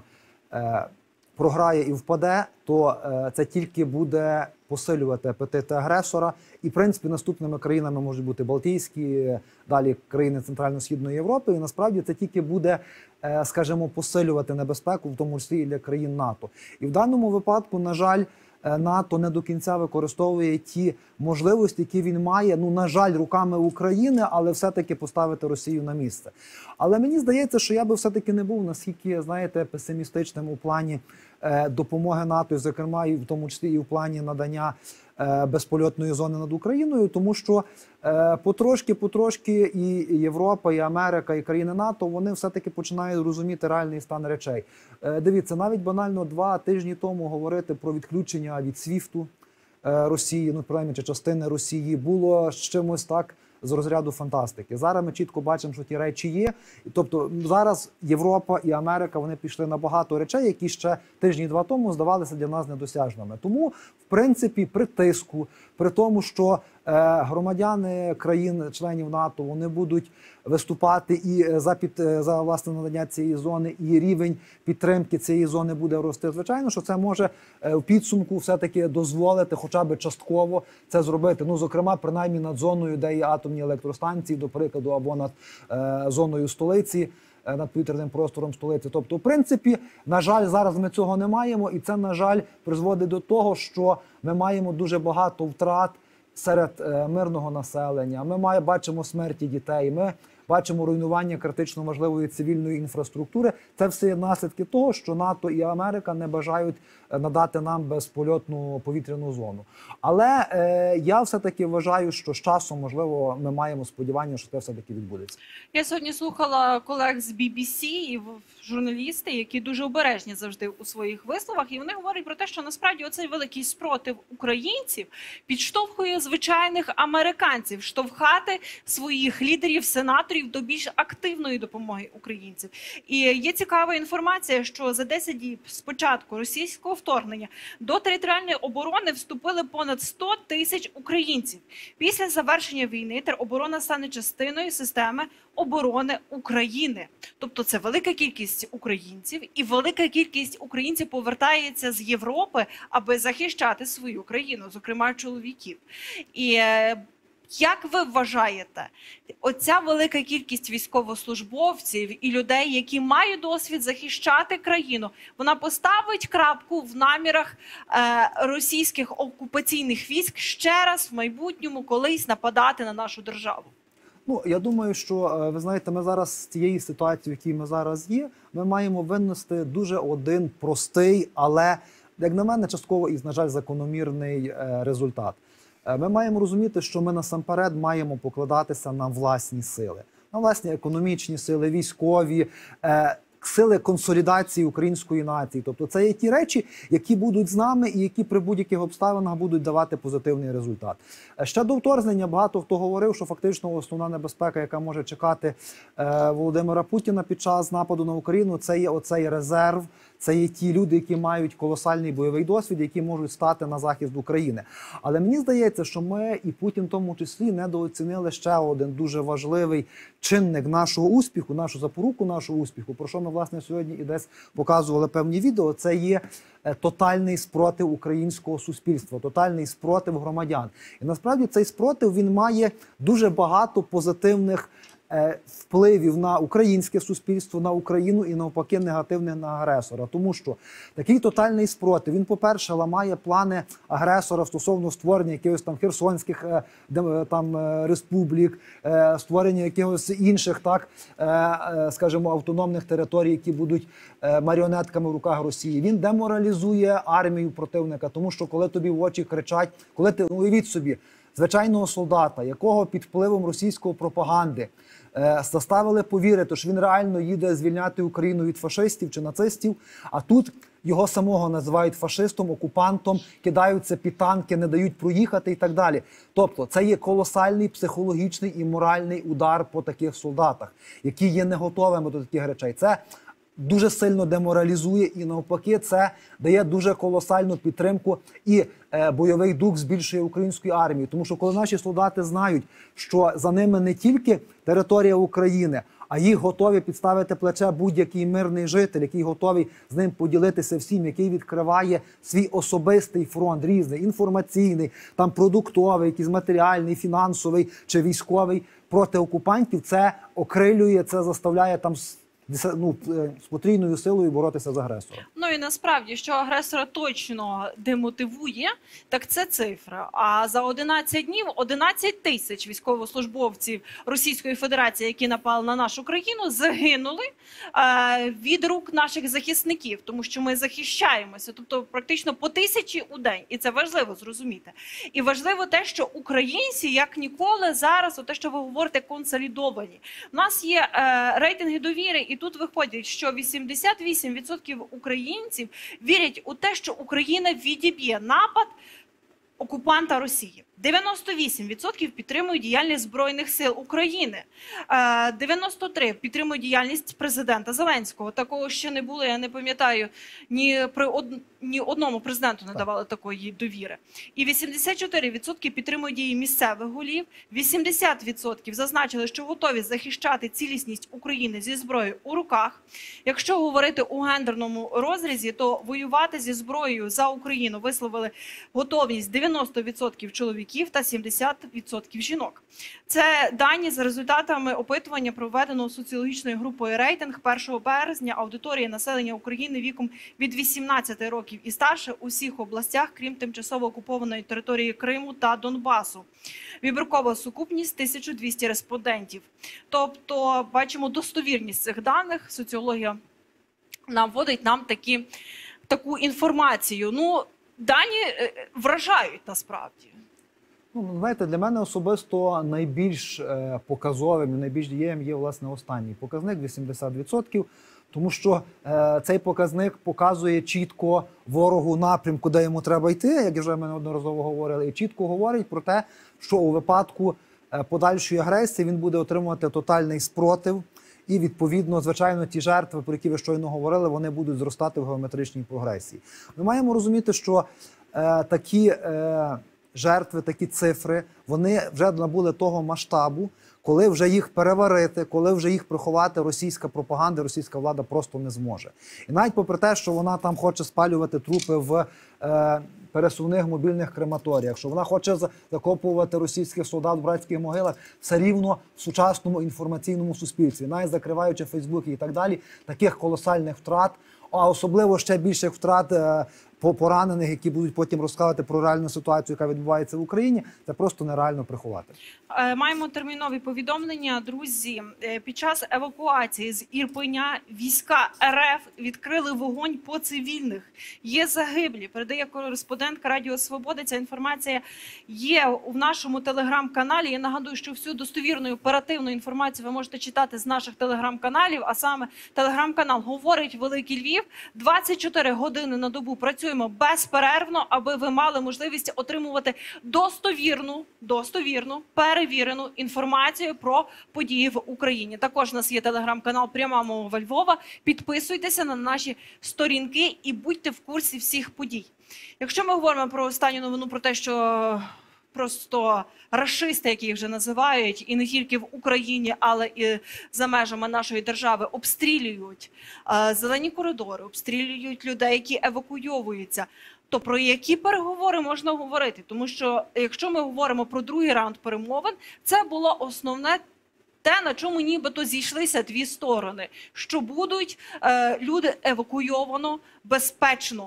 програє і впаде, то це тільки буде посилювати апетити агресора. І, в принципі, наступними країнами можуть бути Балтійські, далі країни Центрально-Східної Європи. І насправді це тільки буде, скажімо, посилювати небезпеку, в тому числі і для країн НАТО. І в даному випадку, на жаль, НАТО не до кінця використовує ті можливості, які він має, ну, на жаль, руками України, але все-таки поставити Росію на місце. Але мені здається, що я би все-таки не був наскільки, знаєте, песимістичним у плані е, допомоги НАТО, зокрема, і в тому числі і в плані надання е, безпольотної зони над Україною, тому що е, потрошки-потрошки і Європа, і Америка, і країни НАТО, вони все-таки починають розуміти реальний стан речей. Е, дивіться, навіть банально два тижні тому говорити про відключення від свіфту Росії, ну, принаймні, чи частини Росії, було з чимось так з розряду фантастики. Зараз ми чітко бачимо, що ті речі є. Тобто зараз Європа і Америка, вони пішли на багато речей, які ще тижні-два тому здавалися для нас недосяжними. Тому, в принципі, при тиску, при тому, що е, громадяни країн-членів НАТО, вони будуть виступати і за, під, за власне надання цієї зони, і рівень підтримки цієї зони буде рости. Звичайно, що це може в підсумку все-таки дозволити хоча б частково це зробити. Ну, зокрема, принаймні над зоною, де є атомні електростанції, до прикладу, або над е, зоною столиці, е, над повітряним простором столиці. Тобто, в принципі, на жаль, зараз ми цього не маємо, і це, на жаль, призводить до того, що ми маємо дуже багато втрат серед е, мирного населення. Ми має, бачимо смерті дітей, ми бачимо руйнування критично важливої цивільної інфраструктури. Це все є наслідки того, що НАТО і Америка не бажають надати нам безпольотну повітряну зону. Але е, я все-таки вважаю, що з часом, можливо, ми маємо сподівання, що це все-таки відбудеться. Я сьогодні слухала колег з бі бі сі і журналісти, які дуже обережні завжди у своїх висловах, і вони говорять про те, що насправді оцей великий спротив українців підштовхує звичайних американців штовхати своїх лідерів, сенаторів до більш активної допомоги українців. І є цікава інформація, що за десять діб з початку російського вторгнення до територіальної оборони вступили понад сто тисяч українців. Після завершення війни тероборона стане частиною системи оборони України. Тобто це велика кількість українців, і велика кількість українців повертається з Європи, аби захищати свою країну, зокрема чоловіків. І як ви вважаєте, оця велика кількість військовослужбовців і людей, які мають досвід захищати країну, вона поставить крапку в намірах е, російських окупаційних військ ще раз в майбутньому колись нападати на нашу державу? Ну, я думаю, що, ви знаєте, ми зараз з цієї ситуації, в якій ми зараз є, ми маємо винести дуже один простий, але, як на мене, частково і, на жаль, закономірний результат. Ми маємо розуміти, що ми насамперед маємо покладатися на власні сили. На власні економічні сили, військові, сили консолідації української нації. Тобто це є ті речі, які будуть з нами і які при будь-яких обставинах будуть давати позитивний результат. Ще до вторгнення багато хто говорив, що фактично основна небезпека, яка може чекати е, Володимира Путіна під час нападу на Україну, це є оцей резерв, це є ті люди, які мають колосальний бойовий досвід, які можуть стати на захист України. Але мені здається, що ми, і Путін в тому числі, недооцінили ще один дуже важливий чинник нашого успіху, нашу запоруку нашого успіху, про що ми, власне, сьогодні і десь показували певні відео, це є тотальний спротив українського суспільства, тотальний спротив громадян. І насправді цей спротив, він має дуже багато позитивних впливів на українське суспільство, на Україну і навпаки негативних на агресора. Тому що такий тотальний спротив, він, по-перше, ламає плани агресора стосовно створення якихось там херсонських там, республік, створення якихось інших, так, скажімо, автономних територій, які будуть маріонетками в руках Росії. Він деморалізує армію противника, тому що коли тобі в очі кричать, коли ти, ну, уявіть собі, звичайного солдата, якого під впливом російської пропаганди е, заставили повірити, що він реально їде звільняти Україну від фашистів чи нацистів, а тут його самого називають фашистом, окупантом, кидаються під танки, не дають проїхати і так далі. Тобто це є колосальний психологічний і моральний удар по таких солдатах, які є не готовими до таких речей. Це дуже сильно деморалізує і навпаки це дає дуже колосальну підтримку і е, бойовий дух збільшує української армії. Тому що коли наші солдати знають, що за ними не тільки територія України, а їх готові підставити плече будь-який мирний житель, який готовий з ним поділитися всім, який відкриває свій особистий фронт, різний, інформаційний, там продуктовий, якийсь матеріальний, фінансовий чи військовий проти окупантів, це окрилює, це заставляє там ну, з потрійною силою боротися з агресором. Ну і насправді, що агресора точно демотивує, так це цифра. А за одинадцять днів одинадцять тисяч військовослужбовців Російської Федерації, які напали на нашу країну, загинули е, від рук наших захисників, тому що ми захищаємося, тобто практично по тисячі у день. І це важливо зрозуміти. І важливо те, що українці, як ніколи, зараз, те, що ви говорите, консолідовані. У нас є е, рейтинги довіри, і тут виходить, що вісімдесят вісім відсотків українців вірять у те, що Україна відіб'є напад окупанта Росії. дев'яносто вісім відсотків підтримують діяльність Збройних сил України. дев'яносто три відсотки підтримують діяльність президента Зеленського. Такого ще не було, я не пам'ятаю, ні при од... ні одному президенту не давали такої довіри. І вісімдесят чотири відсотки підтримують дії місцевих голів, вісімдесят відсотків зазначили, що готові захищати цілісність України зі зброєю у руках. Якщо говорити у гендерному розрізі, то воювати зі зброєю за Україну висловили готовність дев'яносто відсотків чоловіків та сімдесят відсотків жінок. Це дані за результатами опитування, проведеного соціологічною групою «Рейтинг» першого березня. Аудиторія населення України віком від вісімнадцяти років і старше у всіх областях, крім тимчасово окупованої території Криму та Донбасу. Вибіркова сукупність – тисяча двісті респондентів. Тобто, бачимо достовірність цих даних. Соціологія наводить нам такі, таку інформацію. Ну, дані вражають насправді. Ну, знаєте, для мене особисто найбільш е, показовим і найбільш дієвим є, власне, останній показник – вісімдесят відсотків, тому що е, цей показник показує чітко ворогу напрямку, де йому треба йти, як вже ми неодноразово говорили, і чітко говорить про те, що у випадку е, подальшої агресії він буде отримувати тотальний спротив, і, відповідно, звичайно, ті жертви, про які ви щойно говорили, вони будуть зростати в геометричній прогресії. Ми маємо розуміти, що е, такі е, жертви, такі цифри, вони вже набули того масштабу, коли вже їх переварити, коли вже їх приховати російська пропаганда, російська влада просто не зможе. І навіть попри те, що вона там хоче спалювати трупи в е, пересувних мобільних крематоріях, що вона хоче закопувати російських солдат в братських могилах, все рівно в сучасному інформаційному суспільстві, навіть закриваючи Фейсбуки і так далі, таких колосальних втрат а особливо ще більших втрат е, по поранених, які будуть потім розказувати про реальну ситуацію, яка відбувається в Україні, це просто нереально приховати. Маємо термінові повідомлення, друзі. Під час евакуації з Ірпеня війська РФ відкрили вогонь по цивільних. Є загиблі. Передає кореспондентка Радіо Свобода. Ця інформація є в нашому телеграм-каналі. Я нагадую, що всю достовірну і оперативну інформацію ви можете читати з наших телеграм-каналів, а саме телеграм-канал «Говорить Великий Львів». двадцять чотири години на добу працюємо безперервно, аби ви мали можливість отримувати достовірну, достовірну, перевірену інформацію про події в Україні. Також у нас є телеграм-канал «Пряма мова Львова». Підписуйтеся на наші сторінки і будьте в курсі всіх подій. Якщо ми говоримо про останню новину, про те, що просто рашисти, які їх вже називають, і не тільки в Україні, але і за межами нашої держави, обстрілюють е, зелені коридори, обстрілюють людей, які евакуйовуються, то про які переговори можна говорити? Тому що, якщо ми говоримо про другий раунд перемовин, це було основне те, на чому нібито зійшлися дві сторони, що будуть е, люди евакуйовано безпечно.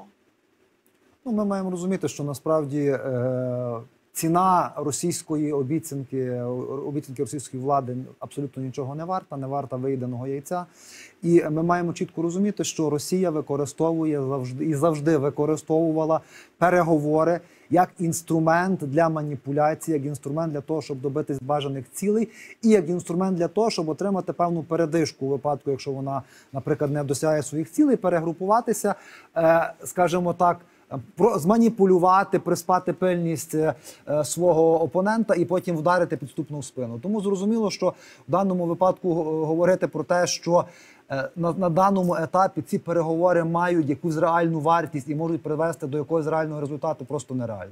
Ну, ми маємо розуміти, що насправді е, ціна російської обіцянки, обіцянки російської влади абсолютно нічого не варта, не варта виїденого яйця. І ми маємо чітко розуміти, що Росія використовує завжди і завжди використовувала переговори як інструмент для маніпуляції, як інструмент для того, щоб добитись бажаних цілей, і як інструмент для того, щоб отримати певну передишку у випадку, якщо вона, наприклад, не досягає своїх цілей, перегрупуватися, скажімо так, зманіпулювати, приспати пильність свого опонента і потім вдарити підступно в спину. Тому зрозуміло, що в даному випадку говорити про те, що на, на даному етапі ці переговори мають якусь реальну вартість і можуть привести до якогось реального результату, просто нереально.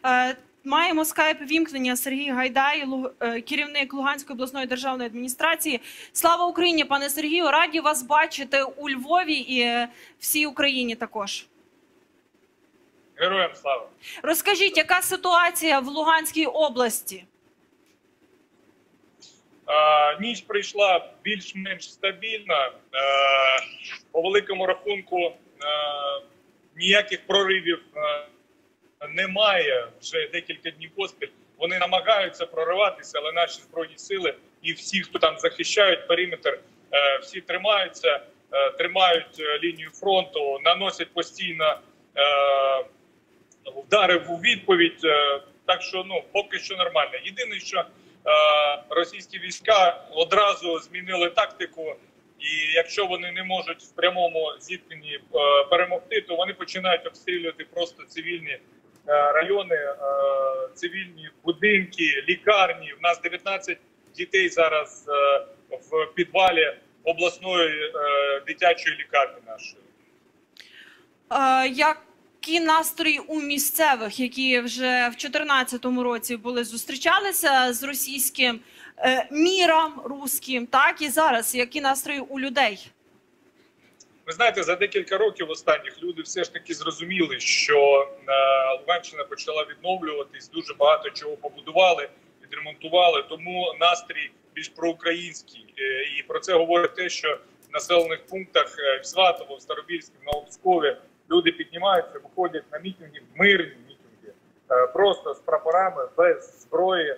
Маємо скайп-вімкнення. Сергій Гайдай, керівник Луганської обласної державної адміністрації. Слава Україні, пане Сергію! Раді вас бачити у Львові і всій Україні також. Героям слава! Розкажіть, яка ситуація в Луганській області? А, ніч прийшла більш-менш стабільна. А, по великому рахунку а, ніяких проривів а, немає вже декілька днів поспіль. Вони намагаються прориватися, але наші Збройні сили і всі, хто там захищають периметр, а, всі тримаються, а, тримають лінію фронту, наносять постійно а, удари у відповідь, так що ну поки що нормально. Єдине, що е, російські війська одразу змінили тактику, і якщо вони не можуть в прямому зіткненні е, перемогти, то вони починають обстрілювати просто цивільні е, райони, е, цивільні будинки, лікарні. У нас дев'ятнадцять дітей зараз е, в підвалі обласної е, дитячої лікарні нашої. Е, як Які настрої у місцевих, які вже в дві тисячі чотирнадцятому році були, зустрічалися з російським е, міром руським, так і зараз, які настрої у людей? Ви знаєте, за декілька років останніх люди все ж таки зрозуміли, що е, Луганщина почала відновлюватись, дуже багато чого побудували, відремонтували, тому настрій більш проукраїнський. Е, і про це говорить те, що в населених пунктах е, в Сватово, в Старобільську, в Новопскові люди піднімаються, виходять на мітинги, мирні мітинги, просто з прапорами, без зброї,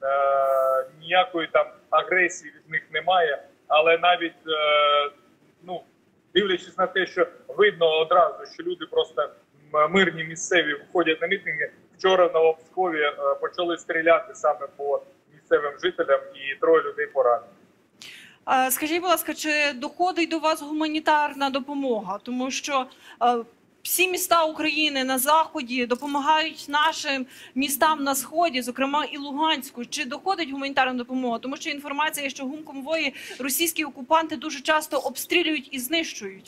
ніякої там агресії від них немає. Але навіть, ну, дивлячись на те, що видно одразу, що люди просто мирні місцеві виходять на мітинги, вчора в Новопскові почали стріляти саме по місцевим жителям і троє людей поранені. Скажіть, будь ласка, чи доходить до вас гуманітарна допомога? Тому що всі міста України на Заході допомагають нашим містам на Сході, зокрема і Луганську. Чи доходить гуманітарна допомога? Тому що інформація, що гумконвої російські окупанти дуже часто обстрілюють і знищують.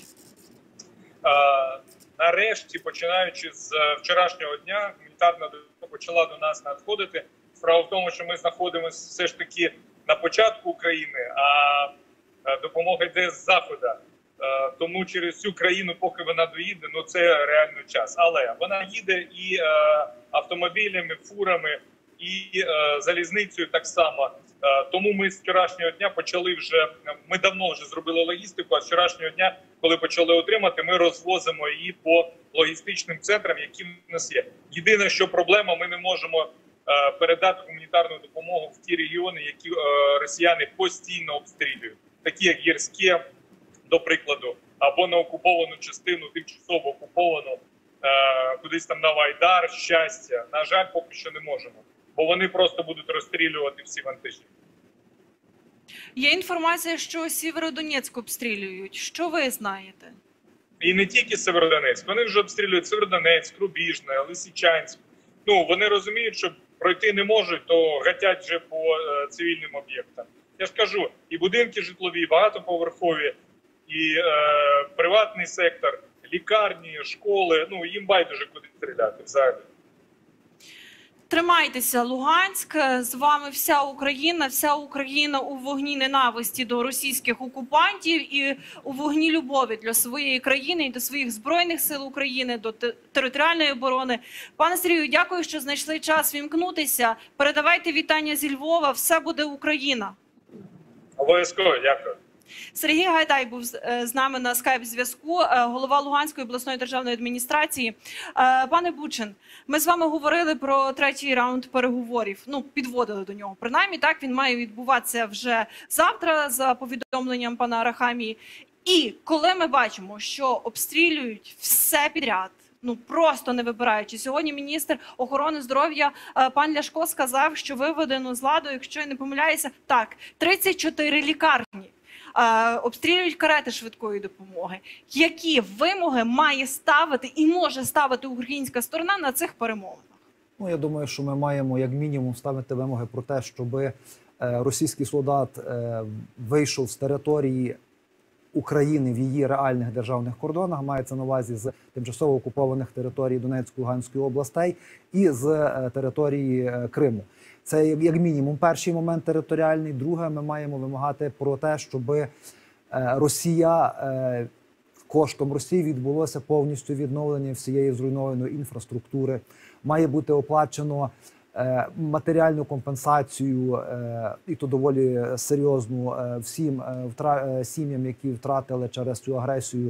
А, нарешті, починаючи з вчорашнього дня, гуманітарна допомога почала до нас надходити. Справа в тому, що ми знаходимося все ж таки на початку України, а допомога йде з Заходу. Тому через цю країну, поки вона доїде, ну це реально час. Але вона їде і е, автомобілями, фурами, і е, залізницею так само. Тому ми з вчорашнього дня почали вже, ми давно вже зробили логістику, а з вчорашнього дня, коли почали отримати, ми розвозимо її по логістичним центрам, які в нас є. Єдине, що проблема, ми не можемо передати гуманітарну допомогу в ті регіони, які росіяни постійно обстрілюють, такі як Гірське, до прикладу, або на окуповану частину, тимчасово окуповану, кудись там на Вайдар, Щастя. На жаль, поки що не можемо, бо вони просто будуть розстрілювати всі вантажівки. Є інформація, що Сєвєродонецьк обстрілюють. Що ви знаєте? І не тільки Сєвєродонецьк. Вони вже обстрілюють Сєвєродонецьк, Рубіжне, Лисичанськ. Ну, вони розуміють, що пройти не можуть, то гатять вже по е, цивільним об'єктам. Я ж кажу, і будинки житлові, і багатоповерхові, і е, приватний сектор, лікарні, школи. Ну, їм байдуже куди стріляти взагалі. Тримайтеся, Луганськ, з вами вся Україна, вся Україна у вогні ненависті до російських окупантів і у вогні любові для своєї країни і до своїх Збройних сил України, до територіальної оборони. Пане Сергію, дякую, що знайшли час вімкнутися. Передавайте вітання зі Львова, все буде Україна. Обов'язково, дякую. Сергій Гайдай був з нами на скайп-зв'язку, голова Луганської обласної державної адміністрації. Пане Бучин, ми з вами говорили про третій раунд переговорів, ну, підводили до нього. Принаймні, так, він має відбуватися вже завтра, за повідомленням пана Арахамії. І коли ми бачимо, що обстрілюють все підряд, ну, просто не вибираючи. Сьогодні міністр охорони здоров'я пан Ляшко сказав, що виведено з ладу, якщо я не помиляюся, так, тридцять чотири лікарні. Обстрілюють карети швидкої допомоги. Які вимоги має ставити і може ставити українська сторона на цих перемовинах? Ну, я думаю, що ми маємо як мінімум ставити вимоги про те, щоб російський солдат вийшов з території України в її реальних державних кордонах, мається на увазі з тимчасово окупованих територій Донецької, Луганської областей і з території Криму. Це як мінімум перший момент територіальний. Друге, ми маємо вимагати про те, щоб Росія, коштом Росії відбулося повністю відновлення всієї зруйнованої інфраструктури. Має бути оплачено матеріальну компенсацію, і то доволі серйозну, всім сім'ям, які втратили через цю агресію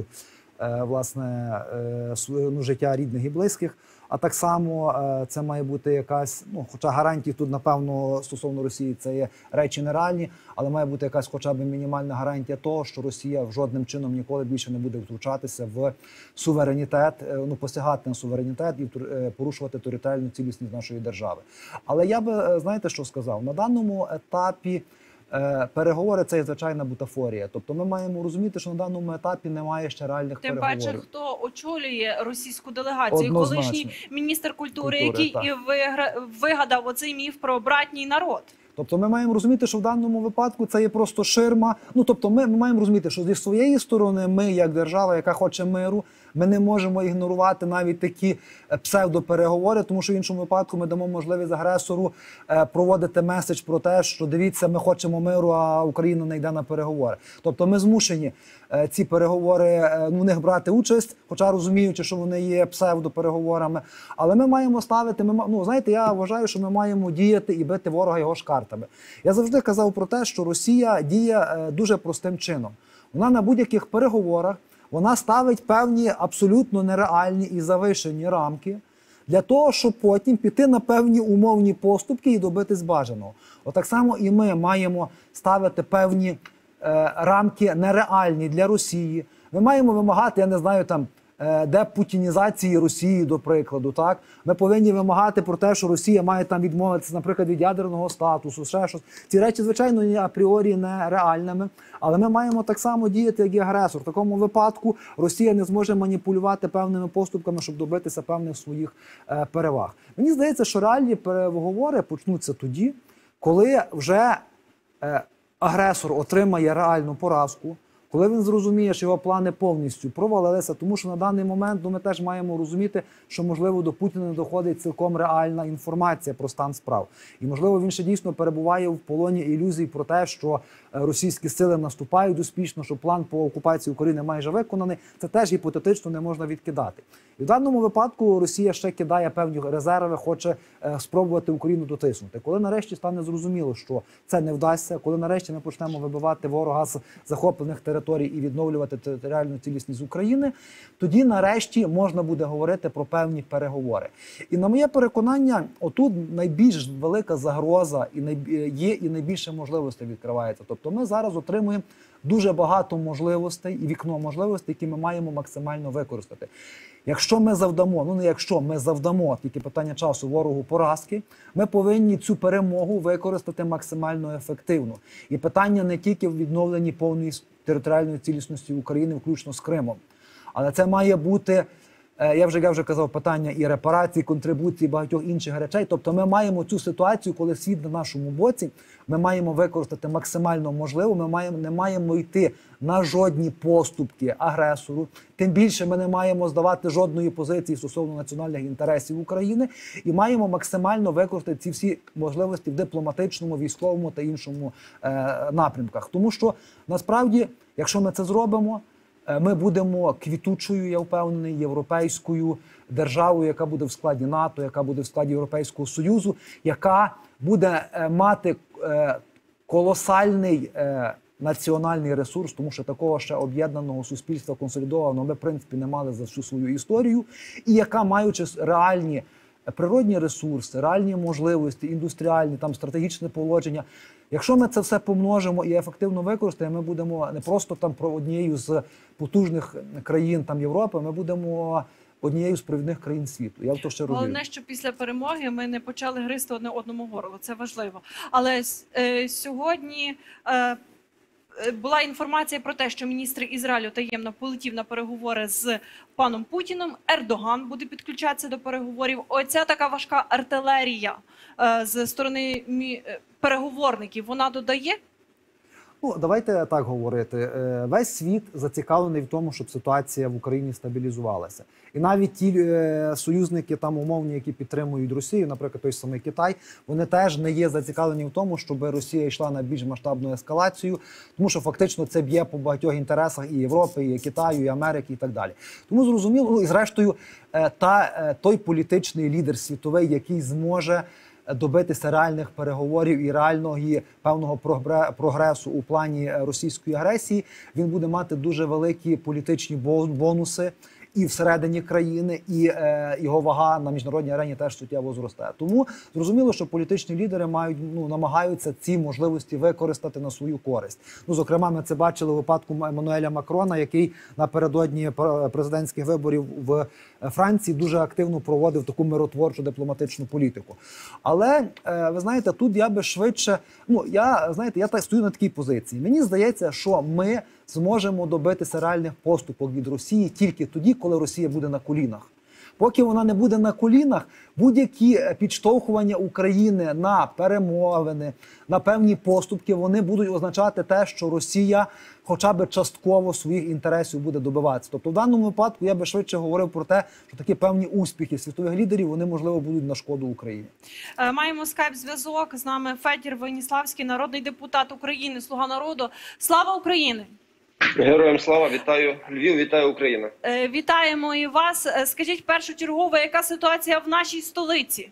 власне ну, життя рідних і близьких. А так само це має бути якась, ну, хоча гарантії тут, напевно, стосовно Росії це є речі нереальні, але має бути якась хоча б мінімальна гарантія того, що Росія жодним чином ніколи більше не буде втручатися в суверенітет, ну, посягати на суверенітет і порушувати територіальну цілісність нашої держави. Але я би, знаєте, що сказав? На даному етапі переговори – це, звичайна бутафорія. Тобто ми маємо розуміти, що на даному етапі немає ще реальних Тим переговорів. Тим паче, хто очолює російську делегацію, Однозначно. Колишній міністр культури, Культури, який так. і вигадав оцей міф про братній народ. Тобто ми маємо розуміти, що в даному випадку це є просто ширма. Ну, тобто ми, ми маємо розуміти, що зі своєї сторони ми, як держава, яка хоче миру, ми не можемо ігнорувати навіть такі псевдопереговори, тому що в іншому випадку ми дамо можливість агресору проводити меседж про те, що дивіться, ми хочемо миру, а Україна не йде на переговори. Тобто ми змушені ці переговори, ну, в них брати участь, хоча розуміючи, що вони є псевдопереговорами. Але ми маємо ставити, ми, ну, знаєте, я вважаю, що ми маємо діяти і бити ворога його шкартами. Я завжди казав про те, що Росія діє дуже простим чином. Вона на будь-яких переговорах, вона ставить певні абсолютно нереальні і завишені рамки для того, щоб потім піти на певні умовні поступки і добитись бажаного. Отак само і ми маємо ставити певні е, рамки нереальні для Росії. Ми маємо вимагати, я не знаю, там, депутінізації Росії, до прикладу, так? Ми повинні вимагати про те, що Росія має там відмовитися, наприклад, від ядерного статусу, ще щось. Ці речі, звичайно, є апріорі нереальними, але ми маємо так само діяти, як і агресор. В такому випадку Росія не зможе маніпулювати певними поступками, щоб добитися певних своїх е, переваг. Мені здається, що реальні переговори почнуться тоді, коли вже е, агресор отримає реальну поразку, Коли він зрозуміє, що його плани повністю провалилися, тому що на даний момент ну, ми теж маємо розуміти, що, можливо, до Путіна не доходить цілком реальна інформація про стан справ. І, можливо, він ще дійсно перебуває в полоні ілюзій про те, що російські сили наступають успішно, що план по окупації України майже виконаний. Це теж гіпотетично не можна відкидати. І в даному випадку Росія ще кидає певні резерви, хоче е, спробувати Україну дотиснути. Коли нарешті стане зрозуміло, що це не вдасться, коли нарешті ми почнемо вибивати ворога з захоплених територій і відновлювати територіальну цілісність України, тоді нарешті можна буде говорити про певні переговори. І на моє переконання, отут найбільш велика загроза і є, і найбільше можливостей відкривається. Тобто ми зараз отримуємо дуже багато можливостей і вікно можливостей, які ми маємо максимально використати. Якщо ми завдамо, ну не якщо ми завдамо, тільки питання часу, ворогу поразки, ми повинні цю перемогу використати максимально ефективно. І питання не тільки в відновленні повної територіальної цілісності України, включно з Кримом. Але це має бути, я вже, я вже казав, питання і репарацій, контрибуцій, багатьох інших речей. Тобто ми маємо цю ситуацію, коли світ на нашому боці, ми маємо використати максимально можливо, ми маємо, не маємо йти на жодні поступки агресору, тим більше ми не маємо здавати жодної позиції стосовно національних інтересів України і маємо максимально використати ці всі можливості в дипломатичному, військовому та іншому е, напрямках. Тому що, насправді, якщо ми це зробимо, ми будемо квітучою, я впевнений, європейською державою, яка буде в складі НАТО, яка буде в складі Європейського Союзу, яка буде мати колосальний національний ресурс, тому що такого ще об'єднаного суспільства консолідованого ми, в принципі, не мали за всю свою історію, і яка, маючи реальні природні ресурси, реальні можливості, індустріальні, там, стратегічне положення, якщо ми це все помножимо і ефективно використаємо, ми будемо не просто там про однією з потужних країн там, Європи, ми будемо однією з провідних країн світу. Я в то ще розумію. Головне, що після перемоги ми не почали гризти одне одному горло. Це важливо. Але е, сьогодні е, була інформація про те, що міністр Ізраїлю таємно полетів на переговори з паном Путіним. Ердоган буде підключатися до переговорів. Оця така важка артилерія е, з сторони мі... переговорників, вона додає? Ну, давайте так говорити. Весь світ зацікавлений в тому, щоб ситуація в Україні стабілізувалася. І навіть ті е, союзники там умовні, які підтримують Росію, наприклад, той самий Китай, вони теж не є зацікавлені в тому, щоб Росія йшла на більш масштабну ескалацію, тому що фактично це б'є по багатьох інтересах і Європи, і Китаю, і Америки, і так далі. Тому зрозуміло, ну і зрештою, е, та, е, той політичний лідер світовий, який зможе добитися реальних переговорів і реального і певного прогресу у плані російської агресії, він буде мати дуже великі політичні бонуси і всередині країни, і е, його вага на міжнародній арені теж суттєво зросте. Тому зрозуміло, що політичні лідери мають, ну, намагаються ці можливості використати на свою користь. Ну, зокрема, ми це бачили у випадку Еммануеля Макрона, який напередодні президентських виборів в Франції дуже активно проводив таку миротворчу дипломатичну політику. Але, е, ви знаєте, тут я би швидше, ну, я, знаєте, я так стою на такій позиції. Мені здається, що ми зможемо добитися реальних поступок від Росії тільки тоді, коли Росія буде на колінах. Поки вона не буде на колінах, будь-які підштовхування України на перемовини, на певні поступки, вони будуть означати те, що Росія хоча б частково своїх інтересів буде добиватися. Тобто в даному випадку я би швидше говорив про те, що такі певні успіхи світових лідерів, вони, можливо, будуть на шкоду Україні. Маємо скайп-зв'язок. З нами Федір Веніславський, народний депутат України, Слуга народу. Слава Україні! Героям слава, вітаю Львів, вітаю Україну. Вітаємо і вас. Скажіть першочергово, яка ситуація в нашій столиці?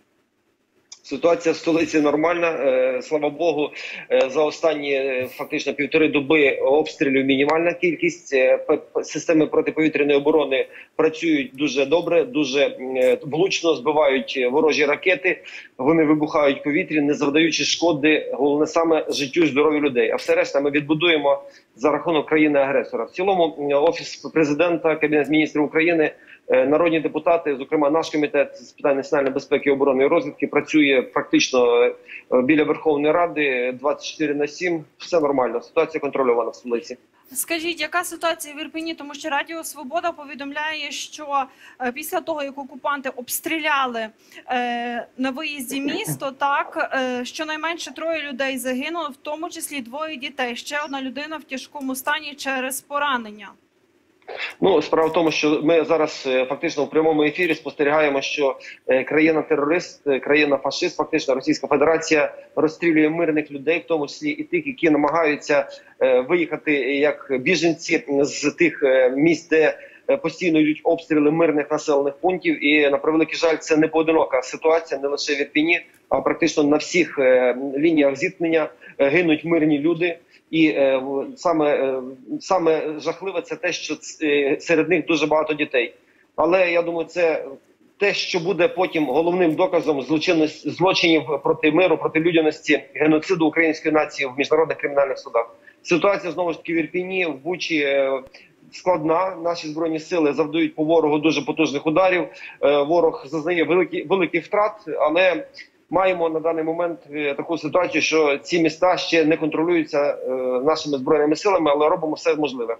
Ситуація в столиці нормальна, слава Богу. За останні фактично півтори доби обстрілів мінімальна кількість. Системи протиповітряної оборони працюють дуже добре, дуже влучно, збивають ворожі ракети, вони вибухають в повітрі, не завдаючи шкоди, головне саме життю і здоров'ю людей. А все решта ми відбудуємо за рахунок країни-агресора. В цілому Офіс президента, Кабінет міністрів України, народні депутати, зокрема наш комітет з питань національної безпеки, оборони і розвідки, працює практично біля Верховної Ради двадцять чотири на сім. Все нормально, ситуація контрольована в столиці. Скажіть, яка ситуація в Ірпені? Тому що Радіо Свобода повідомляє, що е, після того, як окупанти обстріляли е, на виїзді місто, так, е, щонайменше троє людей загинуло, в тому числі двоє дітей. Ще одна людина в тяжкому стані через поранення. Ну, справа в тому, що ми зараз е, фактично в прямому ефірі спостерігаємо, що е, країна-терорист, е, країна-фашист, фактично Російська Федерація розстрілює мирних людей, в тому числі і тих, які намагаються е, виїхати як біженці з тих е, місць, де е, постійно йдуть обстріли мирних населених пунктів. І, на превеликий жаль, це не поодинока ситуація, не лише в Ірпені, а практично на всіх е, лініях зіткнення е, гинуть мирні люди. І е, саме, е, саме жахливе це те, що е, серед них дуже багато дітей. Але я думаю, це те, що буде потім головним доказом злочинів проти миру, проти людяності, геноциду української нації в міжнародних кримінальних судах. Ситуація, знову ж таки, в Ірпені, в Бучі е, складна. Наші Збройні сили завдають по ворогу дуже потужних ударів. Е, ворог зазнає великі, великих втрат, але маємо на даний момент таку ситуацію, що ці міста ще не контролюються нашими Збройними силами, але робимо все можливе.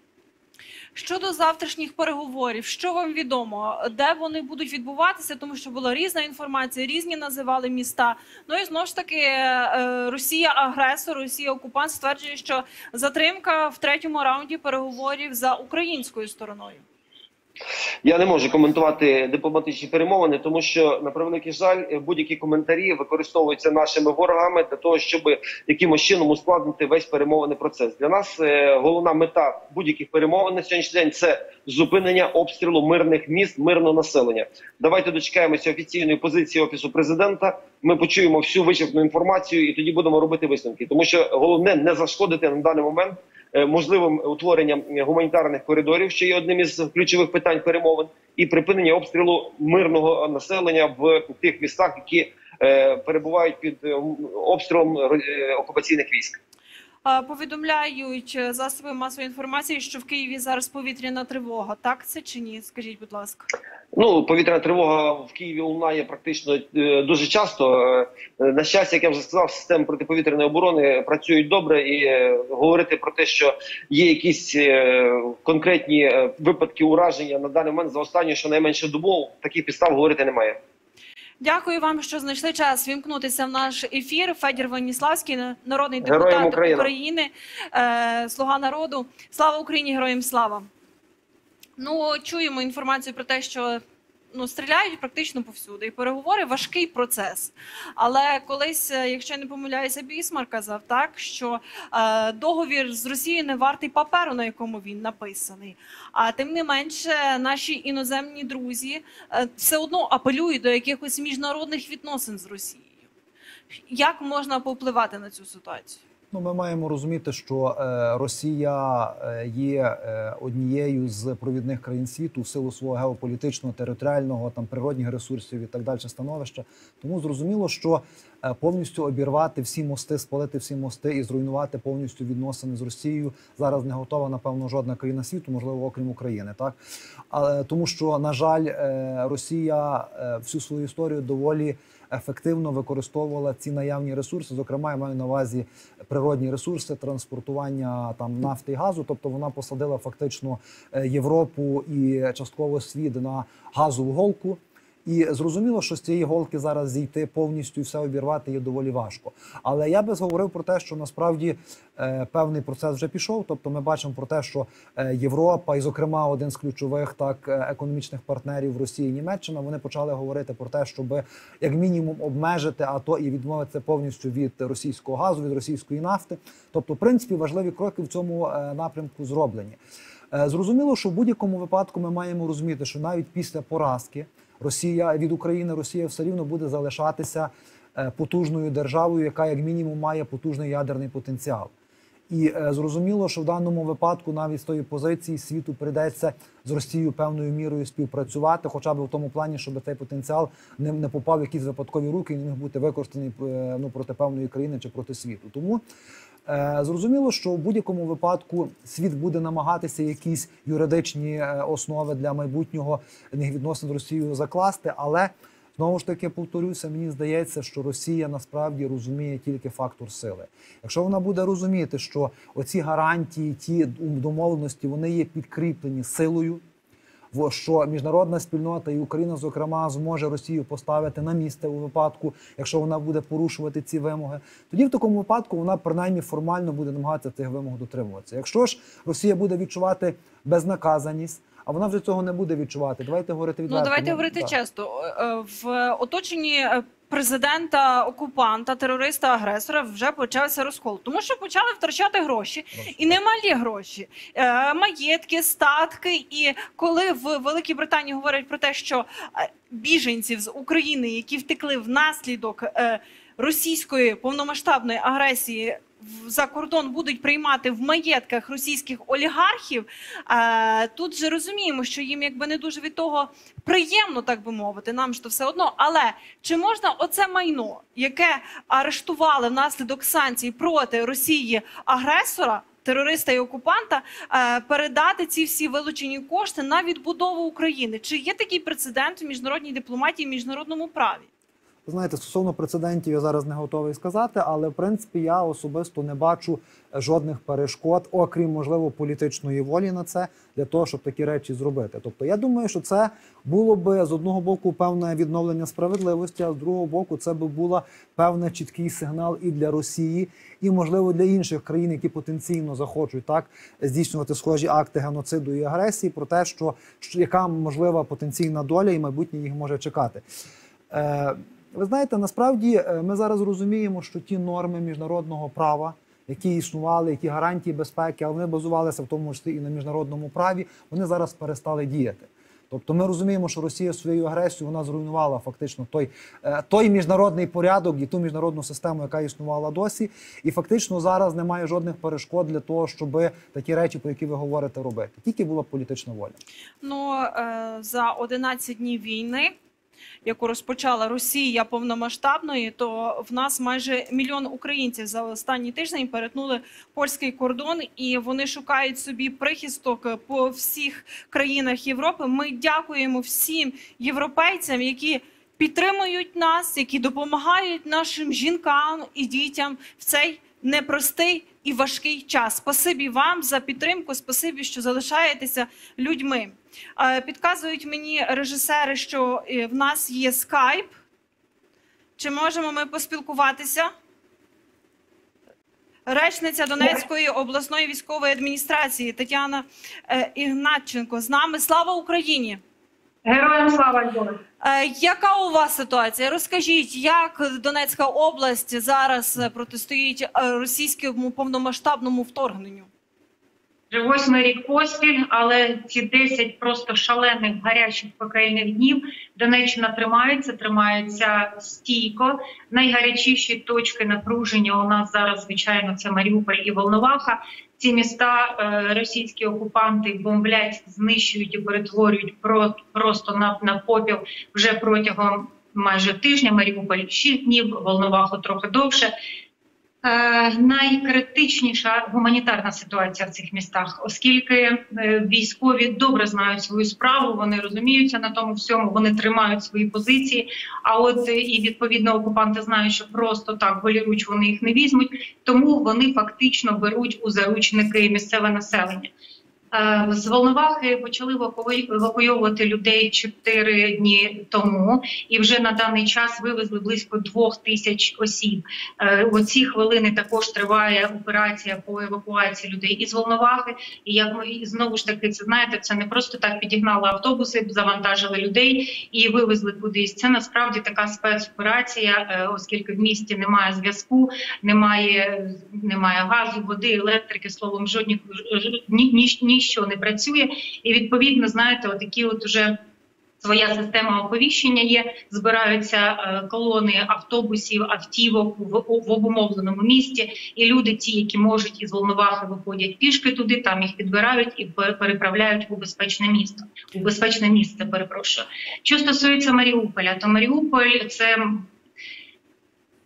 Щодо завтрашніх переговорів, що вам відомо? Де вони будуть відбуватися? Тому що була різна інформація, різні називали міста. Ну і знову ж таки Росія-агресор, Росія-окупант стверджує, що затримка в третьому раунді переговорів за українською стороною. Я не можу коментувати дипломатичні перемовини, тому що, на превеликий жаль, будь-які коментарі використовуються нашими ворогами для того, щоб якимось чином ускладнити весь перемовний процес. Для нас е, головна мета будь-яких перемовин на сьогоднішній день – це зупинення обстрілу мирних міст, мирного населення. Давайте дочекаємося офіційної позиції Офісу Президента, ми почуємо всю вичерпну інформацію і тоді будемо робити висновки. Тому що головне не зашкодити на даний момент можливим утворенням гуманітарних коридорів, що є одним із ключових питань перемовин, і припинення обстрілу мирного населення в тих містах, які е, перебувають під обстрілом е, окупаційних військ. Повідомляють засоби масової інформації, що в Києві зараз повітряна тривога. Так це чи ні? Скажіть, будь ласка. Ну, повітряна тривога в Києві лунає практично е, дуже часто. Е, на щастя, як я вже сказав, системи протиповітряної оборони працюють добре, і е, говорити про те, що є якісь е, конкретні е, випадки ураження на даний момент за останню щонайменше добу, таких підстав говорити немає. Дякую вам, що знайшли час вімкнутися в наш ефір. Федір Веніславський, народний депутат України, е, слуга народу. Слава Україні, героям слава! Ну, чуємо інформацію про те, що ну, стріляють практично повсюди. І переговори – важкий процес. Але колись, якщо я не помиляюся, Бісмарк казав так, що е, договір з Росією не вартий паперу, на якому він написаний. А тим не менше, наші іноземні друзі е, все одно апелюють до якихось міжнародних відносин з Росією. Як можна повпливати на цю ситуацію? Ну, ми маємо розуміти, що е, Росія е, є е, однією з провідних країн світу в силу свого геополітичного, територіального, там, природних ресурсів і так далі становища. Тому зрозуміло, що е, повністю обірвати всі мости, спалити всі мости і зруйнувати повністю відносини з Росією зараз не готова, напевно, жодна країна світу, можливо, окрім України. Так? Але, тому що, на жаль, е, Росія е, всю свою історію доволі ефективно використовувала ці наявні ресурси, зокрема, я маю на увазі природні ресурси, транспортування там нафти і газу, тобто вона посадила фактично Європу і частково світ на газову голку. І зрозуміло, що з цієї голки зараз зійти повністю і все обірвати є доволі важко. Але я би говорив про те, що насправді е, певний процес вже пішов. Тобто ми бачимо про те, що е, Європа і, зокрема, один з ключових так економічних партнерів Росії, Німеччина, вони почали говорити про те, щоб як мінімум обмежити, а то і відмовитися повністю від російського газу, від російської нафти. Тобто, в принципі, важливі кроки в цьому е, напрямку зроблені. Е, зрозуміло, що в будь-якому випадку ми маємо розуміти, що навіть після поразки Росія від України, Росія все рівно буде залишатися потужною державою, яка як мінімум має потужний ядерний потенціал. І е, зрозуміло, що в даному випадку навіть з тої позиції світу прийдеться з Росією певною мірою співпрацювати, хоча б в тому плані, щоб цей потенціал не, не попав в якісь випадкові руки і не міг бути використаний е, ну, проти певної країни чи проти світу. Тому е, зрозуміло, що в будь-якому випадку світ буде намагатися якісь юридичні основи для майбутнього відносин з Росією закласти, але Знову ж таки, повторюся, мені здається, що Росія насправді розуміє тільки фактор сили. Якщо вона буде розуміти, що оці гарантії, ті домовленості, вони є підкріплені силою, що міжнародна спільнота і Україна, зокрема, зможе Росію поставити на місце у випадку, якщо вона буде порушувати ці вимоги, тоді в такому випадку вона принаймні формально буде намагатися цих вимог дотримуватися. Якщо ж Росія буде відчувати безнаказаність, а вона вже цього не буде відчувати, давайте говорити відверто. Ну, давайте ну, говорити так. чесно. В оточенні президента-окупанта, терориста-агресора вже почався розкол. Тому що почали втрачати гроші. І немалі гроші. Е, маєтки, статки. І коли в Великій Британії говорять про те, що біженців з України, які втекли внаслідок е, російської повномасштабної агресії, за кордон будуть приймати в маєтках російських олігархів, тут же розуміємо, що їм якби не дуже від того приємно, так би мовити, нам ж то все одно. Але чи можна оце майно, яке арештували внаслідок санкцій проти Росії агресора, терориста і окупанта, передати ці всі вилучені кошти на відбудову України? Чи є такий прецедент в міжнародній дипломатії, в міжнародному праві? Знаєте, стосовно прецедентів я зараз не готовий сказати, але в принципі я особисто не бачу жодних перешкод, окрім, можливо, політичної волі на це, для того, щоб такі речі зробити. Тобто я думаю, що це було би з одного боку певне відновлення справедливості, а з другого боку це би був певний чіткий сигнал і для Росії, і, можливо, для інших країн, які потенційно захочуть так здійснювати схожі акти геноциду і агресії, про те, що, що яка можлива потенційна доля і майбутнє їх може чекати. Е, Ви знаєте, насправді ми зараз розуміємо, що ті норми міжнародного права, які існували, які гарантії безпеки, але вони базувалися в тому числі і на міжнародному праві, вони зараз перестали діяти. Тобто ми розуміємо, що Росія своєю агресією вона зруйнувала фактично той, той міжнародний порядок і ту міжнародну систему, яка існувала досі. І фактично зараз немає жодних перешкод для того, щоб такі речі, про які ви говорите, робити. Тільки була політична воля. Ну, за одинадцять днів війни, яку розпочала Росія повномасштабної, то в нас майже мільйон українців за останній тиждень перетнули польський кордон, і вони шукають собі прихисток по всіх країнах Європи. Ми дякуємо всім європейцям, які підтримують нас, які допомагають нашим жінкам і дітям в цей непростий і важкий час. Спасибі вам за підтримку, спасибі, що залишаєтеся людьми. Підказують мені режисери, що в нас є скайп. Чи можемо ми поспілкуватися? Речниця Донецької обласної військової адміністрації Тетяна Ігнатченко з нами. Слава Україні! Героям слава! Яка у вас ситуація? Розкажіть, як Донецька область зараз протистоїть російському повномасштабному вторгненню? Вже восьмий рік поспіль, але ці десять просто шалених, гарячих пекельних днів Донеччина тримається, тримається стійко. Найгарячіші точки напруження у нас зараз, звичайно, це Маріуполь і Волноваха. Ці міста е, російські окупанти бомблять, знищують і перетворюють про, просто на, на попіл вже протягом майже тижня. Маріуполь шість днів, Волноваху трохи довше. Е, найкритичніша гуманітарна ситуація в цих містах, оскільки е, військові добре знають свою справу, вони розуміються на тому всьому, вони тримають свої позиції, а от е, і відповідно окупанти знають, що просто так голіруч вони їх не візьмуть, тому вони фактично беруть у заручники місцеве населення. З Волновахи почали евакуйовувати людей чотири дні тому, і вже на даний час вивезли близько двох тисяч осіб. У ці хвилини також триває операція по евакуації людей із Волновахи. І як ми і знову ж таки, це знаєте, це не просто так підігнали автобуси, завантажили людей і вивезли кудись. Це насправді така спецоперація, оскільки в місті немає зв'язку, немає, немає газу, води, електрики, словом, жодні ні, ні, ні що не працює, і відповідно, знаєте, отакі от уже своя система оповіщення є, збираються е, колони автобусів, автівок в, в обумовленому місті, і люди ті, які можуть із Волновахи, виходять пішки туди, там їх підбирають і переправляють у безпечне місто. У безпечне місце, перепрошую. Що стосується Маріуполя, то Маріуполь – це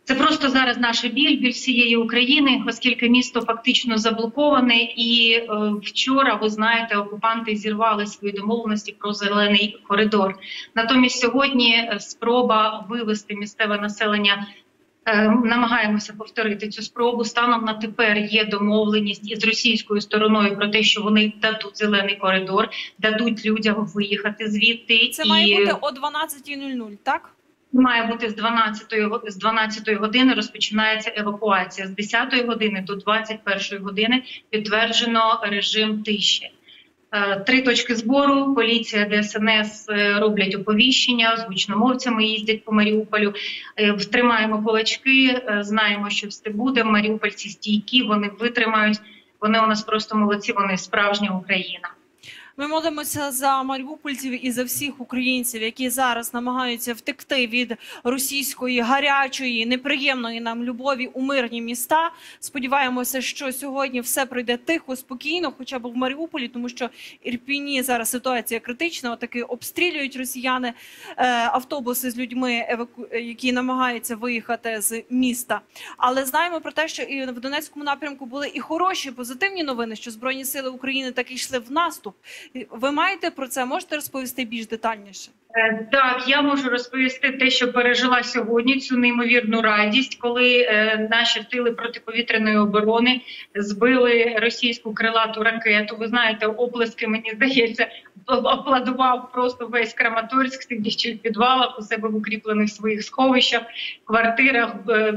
Це просто зараз наша біль, біль всієї України, оскільки місто фактично заблоковане. І е, вчора, ви знаєте, окупанти зірвали свої домовленості про зелений коридор. Натомість сьогодні спроба вивести місцеве населення. Намагаємося повторити цю спробу. Станом на тепер є домовленість із російською стороною про те, що вони дадуть зелений коридор, дадуть людям виїхати звідти. Це і... має бути о дванадцятій нуль нуль, так? Має бути з дванадцятої, з дванадцятої години розпочинається евакуація. З десятої години до двадцять першої години підтверджено режим тиші. Три точки збору, поліція, Де Ес Ен Ес роблять оповіщення, з гучномовцями їздять по Маріуполю. Тримаємо кулачки, знаємо, що все буде. Маріупольці стійкі, вони витримають. Вони у нас просто молодці, вони справжня Україна. Ми молимося за маріупольців і за всіх українців, які зараз намагаються втекти від російської гарячої, неприємної нам любові у мирні міста. Сподіваємося, що сьогодні все пройде тихо, спокійно, хоча б в Маріуполі, тому що в Ірпіні зараз ситуація критична. Отаки обстрілюють росіяни автобуси з людьми, які намагаються виїхати з міста. Але знаємо про те, що і в Донецькому напрямку були і хороші, позитивні новини, що Збройні сили України таки йшли в наступ. Ви маєте про це? Можете розповісти більш детальніше? Так, я можу розповісти те, що пережила сьогодні, цю неймовірну радість, коли е, наші сили протиповітряної оборони збили російську крилату ракету. Ви знаєте, оплески, мені здається, аплодував просто весь Краматорськ, сидячи в підвалах, у себе в укріплених своїх сховищах, квартирах,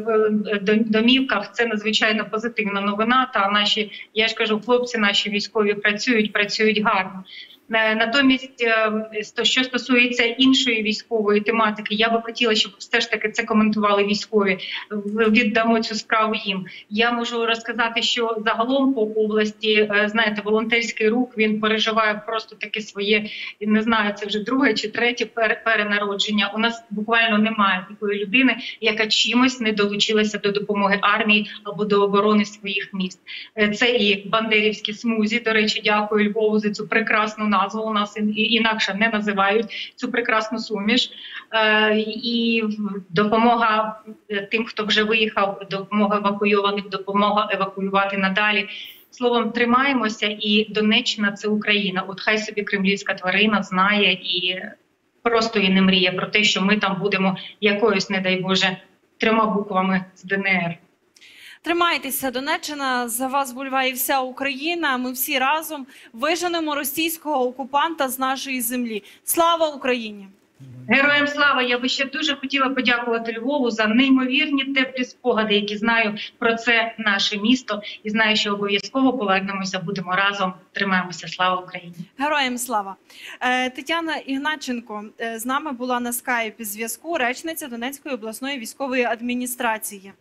домівках. Це надзвичайно позитивна новина. Та наші, я ж кажу, хлопці наші військові працюють, працюють гарно. Натомість, що стосується іншої військової тематики, я би хотіла, щоб все ж таки це коментували військові. Віддамо цю справу їм. Я можу розказати, що загалом по області, знаєте, волонтерський рух, він переживає просто таке своє, не знаю, це вже друге чи третє перенародження. У нас буквально немає такої людини, яка чимось не долучилася до допомоги армії або до оборони своїх міст. Це і бандерівські смузі. До речі, дякую Львову за цю прекрасну назву. Назву у нас інакше не називають цю прекрасну суміш. Е, і допомога тим, хто вже виїхав, допомога евакуйованих, допомога евакуювати надалі. Словом, тримаємося, і Донеччина – це Україна. От хай собі кремлівська тварина знає і просто і не мріє про те, що ми там будемо якоюсь, не дай Боже, трьома буквами з Де Ен Ер. Тримайтеся, Донеччина, за вас вболіває вся Україна. Ми всі разом виженемо російського окупанта з нашої землі. Слава Україні! Героям слава! Я би ще дуже хотіла подякувати Львову за неймовірні теплі спогади, які знаю про це наше місто. І знаю, що обов'язково повернемося, будемо разом. Тримаємося. Слава Україні! Героям слава! Тетяна Ігнатченко з нами була на скайпі зв'язку, речниця Донецької обласної військової адміністрації.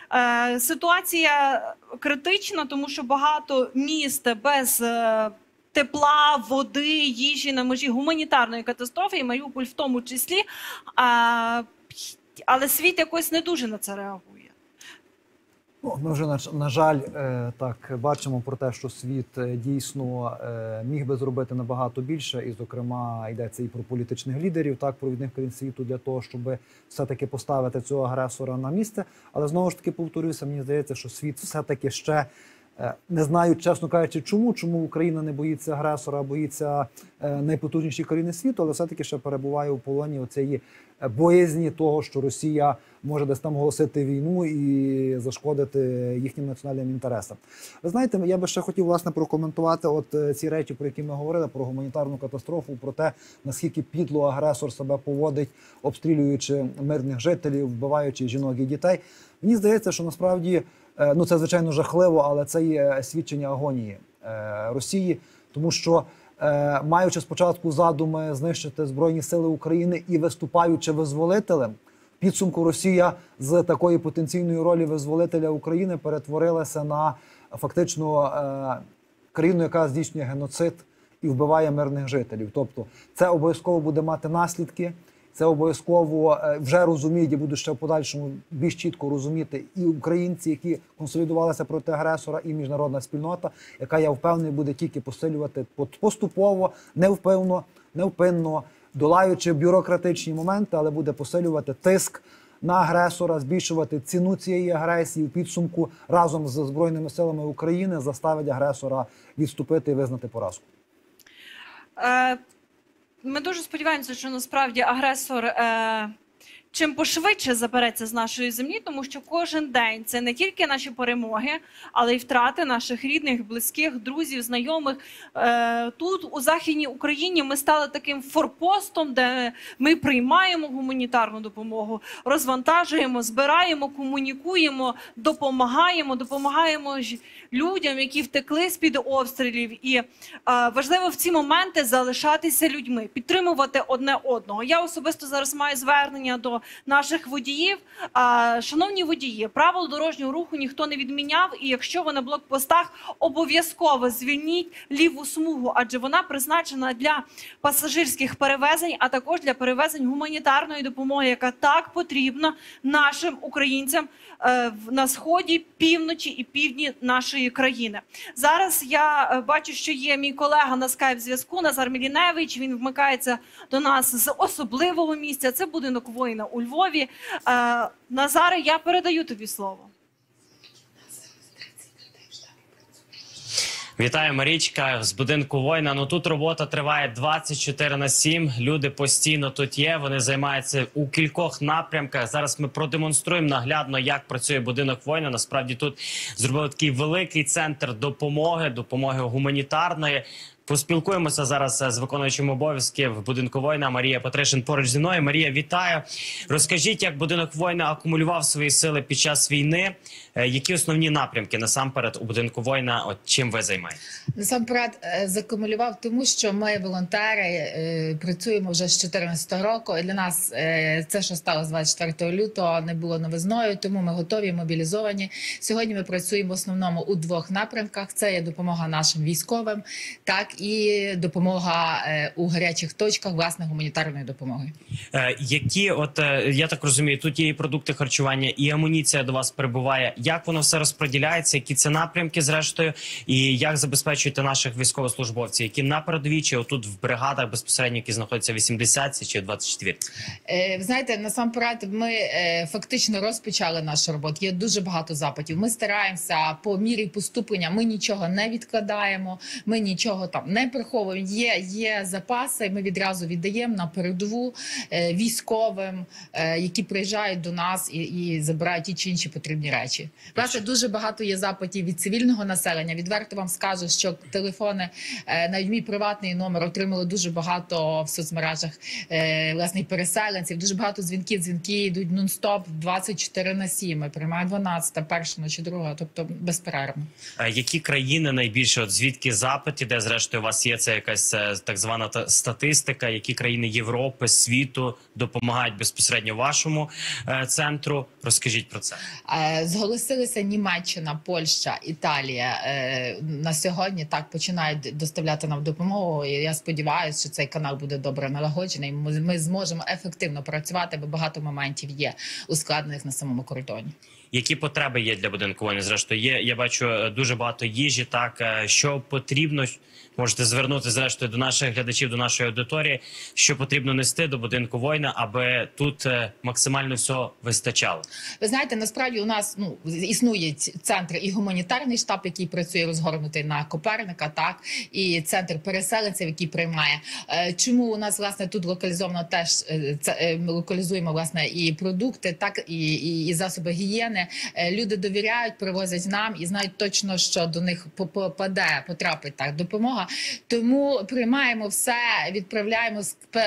Ситуація критична, тому що багато міст без тепла, води, їжі на межі гуманітарної катастрофи, і Маріуполь в тому числі, але світ якось не дуже на це реагує. Ми вже, на жаль, так бачимо про те, що світ дійсно міг би зробити набагато більше, і, зокрема, йдеться і про політичних лідерів, так, провідних країн світу, для того, щоб все-таки поставити цього агресора на місце. Але, знову ж таки, повторюся, мені здається, що світ все-таки ще, не знаю, чесно кажучи, чому, чому Україна не боїться агресора, а боїться найпотужніші країни світу, але все-таки ще перебуває у полоні оцеї боязні того, що Росія може десь там оголосити війну і зашкодити їхнім національним інтересам. Ви знаєте, я би ще хотів, власне, прокоментувати от ці речі, про які ми говорили, про гуманітарну катастрофу, про те, наскільки підло агресор себе поводить, обстрілюючи мирних жителів, вбиваючи жінок і дітей. Мені здається, що насправді, ну це, звичайно, жахливо, але це є свідчення агонії Росії, тому що маючи спочатку задуми знищити Збройні сили України і виступаючи визволителем, в підсумку Росія з такої потенційної ролі визволителя України перетворилася на фактично країну, яка здійснює геноцид і вбиває мирних жителів. Тобто це обов'язково буде мати наслідки, це обов'язково вже розуміють і будуть ще в подальшому більш чітко розуміти і українці, які консолідувалися проти агресора, і міжнародна спільнота, яка, я впевнений, буде тільки посилювати поступово, невпинно, невпинно, долаючи бюрократичні моменти, але буде посилювати тиск на агресора, збільшувати ціну цієї агресії, в підсумку разом з Збройними силами України заставить агресора відступити і визнати поразку? Е, ми дуже сподіваємося, що насправді агресор е, чим пошвидше забереться з нашої землі, тому що кожен день це не тільки наші перемоги, але й втрати наших рідних, близьких, друзів, знайомих. Е, тут, у Західній Україні, ми стали таким форпостом, де ми приймаємо гуманітарну допомогу, розвантажуємо, збираємо, комунікуємо, допомагаємо, допомагаємо людям, які втекли з-під обстрілів. І е, важливо в ці моменти залишатися людьми, підтримувати одне одного. Я особисто зараз маю звернення до наших водіїв. А, шановні водії, правил дорожнього руху ніхто не відміняв, і якщо ви на блокпостах, обов'язково звільніть ліву смугу, адже вона призначена для пасажирських перевезень, а також для перевезень гуманітарної допомоги, яка так потрібна нашим українцям е, на сході, півночі і півдні нашої країни. Зараз я е, бачу, що є мій колега на скайп-зв'язку, Назар Міліневич, він вмикається до нас з особливого місця, це будинок воїна у Львові. Е, Назаре, я передаю тобі слово. Вітаю, Марічка, з будинку воїна. Ну тут робота триває двадцять чотири на сім. Люди постійно тут є, вони займаються у кількох напрямках. Зараз ми продемонструємо наглядно, як працює будинок воїна. Насправді тут зробили такий великий центр допомоги, допомоги гуманітарної. Поспілкуємося зараз з виконуючим обов'язки в будинку воїна Марія Петришин поруч зі мною. Марія, вітаю. Розкажіть, як будинок воїна акумулював свої сили під час війни? Які основні напрямки насамперед у будинку воїна? От чим ви займаєтесь? Насамперед закумулював, тому що ми волонтери працюємо вже з чотирнадцятого року. І для нас це, що сталося двадцять четвертого лютого, не було новизною, тому ми готові, мобілізовані. Сьогодні ми працюємо в основному у двох напрямках. Це є допомога нашим військовим, так і допомога у гарячих точках, власне, гуманітарної допомоги. Е, які, от, я так розумію, тут є і продукти харчування, і амуніція до вас прибуває. Як воно все розподіляється, які це напрямки зрештою, і як забезпечуєте наших військовослужбовців, які на передовій, чи отут в бригадах безпосередньо, які знаходяться в вісімдесятці чи в двадцять четвірці? Е, ви знаєте, насамперед ми е, фактично розпочали нашу роботу. Є дуже багато запитів. Ми стараємося по мірі поступлення, ми нічого не відкладаємо, ми нічого там не приховуємо. Є, є запаси, ми відразу віддаємо на передову е, військовим, е, які приїжджають до нас і, і забирають ті чи інші потрібні речі. Власне, дуже багато є запитів від цивільного населення. Відверто вам скажу, що телефони, е, навіть мій приватний номер, отримали дуже багато в соцмережах е, власне, переселенців. Дуже багато дзвінків, дзвінки йдуть нон-стоп двадцять чотири на сім. Ми приймаємо дванадцята, перша ночі, друга, тобто безперервно. А які країни найбільше, от звідки запит іде, зрештою, у вас є це якась так звана статистика, які країни Європи, світу допомагають безпосередньо вашому е, центру? Розкажіть про це. Е, зголосилися Німеччина, Польща, Італія. Е, на сьогодні так починають доставляти нам допомогу. І я сподіваюся, що цей канал буде добре налагоджений. Ми, ми зможемо ефективно працювати, бо багато моментів є ускладнених на самому кордоні. Які потреби є для будинку воїна? Зрештою, є, я бачу дуже багато їжі, так, що потрібно, можете звернути, зрештою, до наших глядачів, до нашої аудиторії, що потрібно нести до будинку воїна, аби тут максимально все вистачало. Ви знаєте, насправді у нас ну, існує центр і гуманітарний штаб, який працює розгорнутий на Коперника, так, і центр переселенців, який приймає. Чому у нас, власне, тут локалізовано теж, це, ми локалізуємо, власне, і продукти, так, і, і, і засоби гігієни. Люди довіряють, привозять нам і знають точно, що до них попаде, потрапить так допомога. Тому приймаємо все, відправляємо,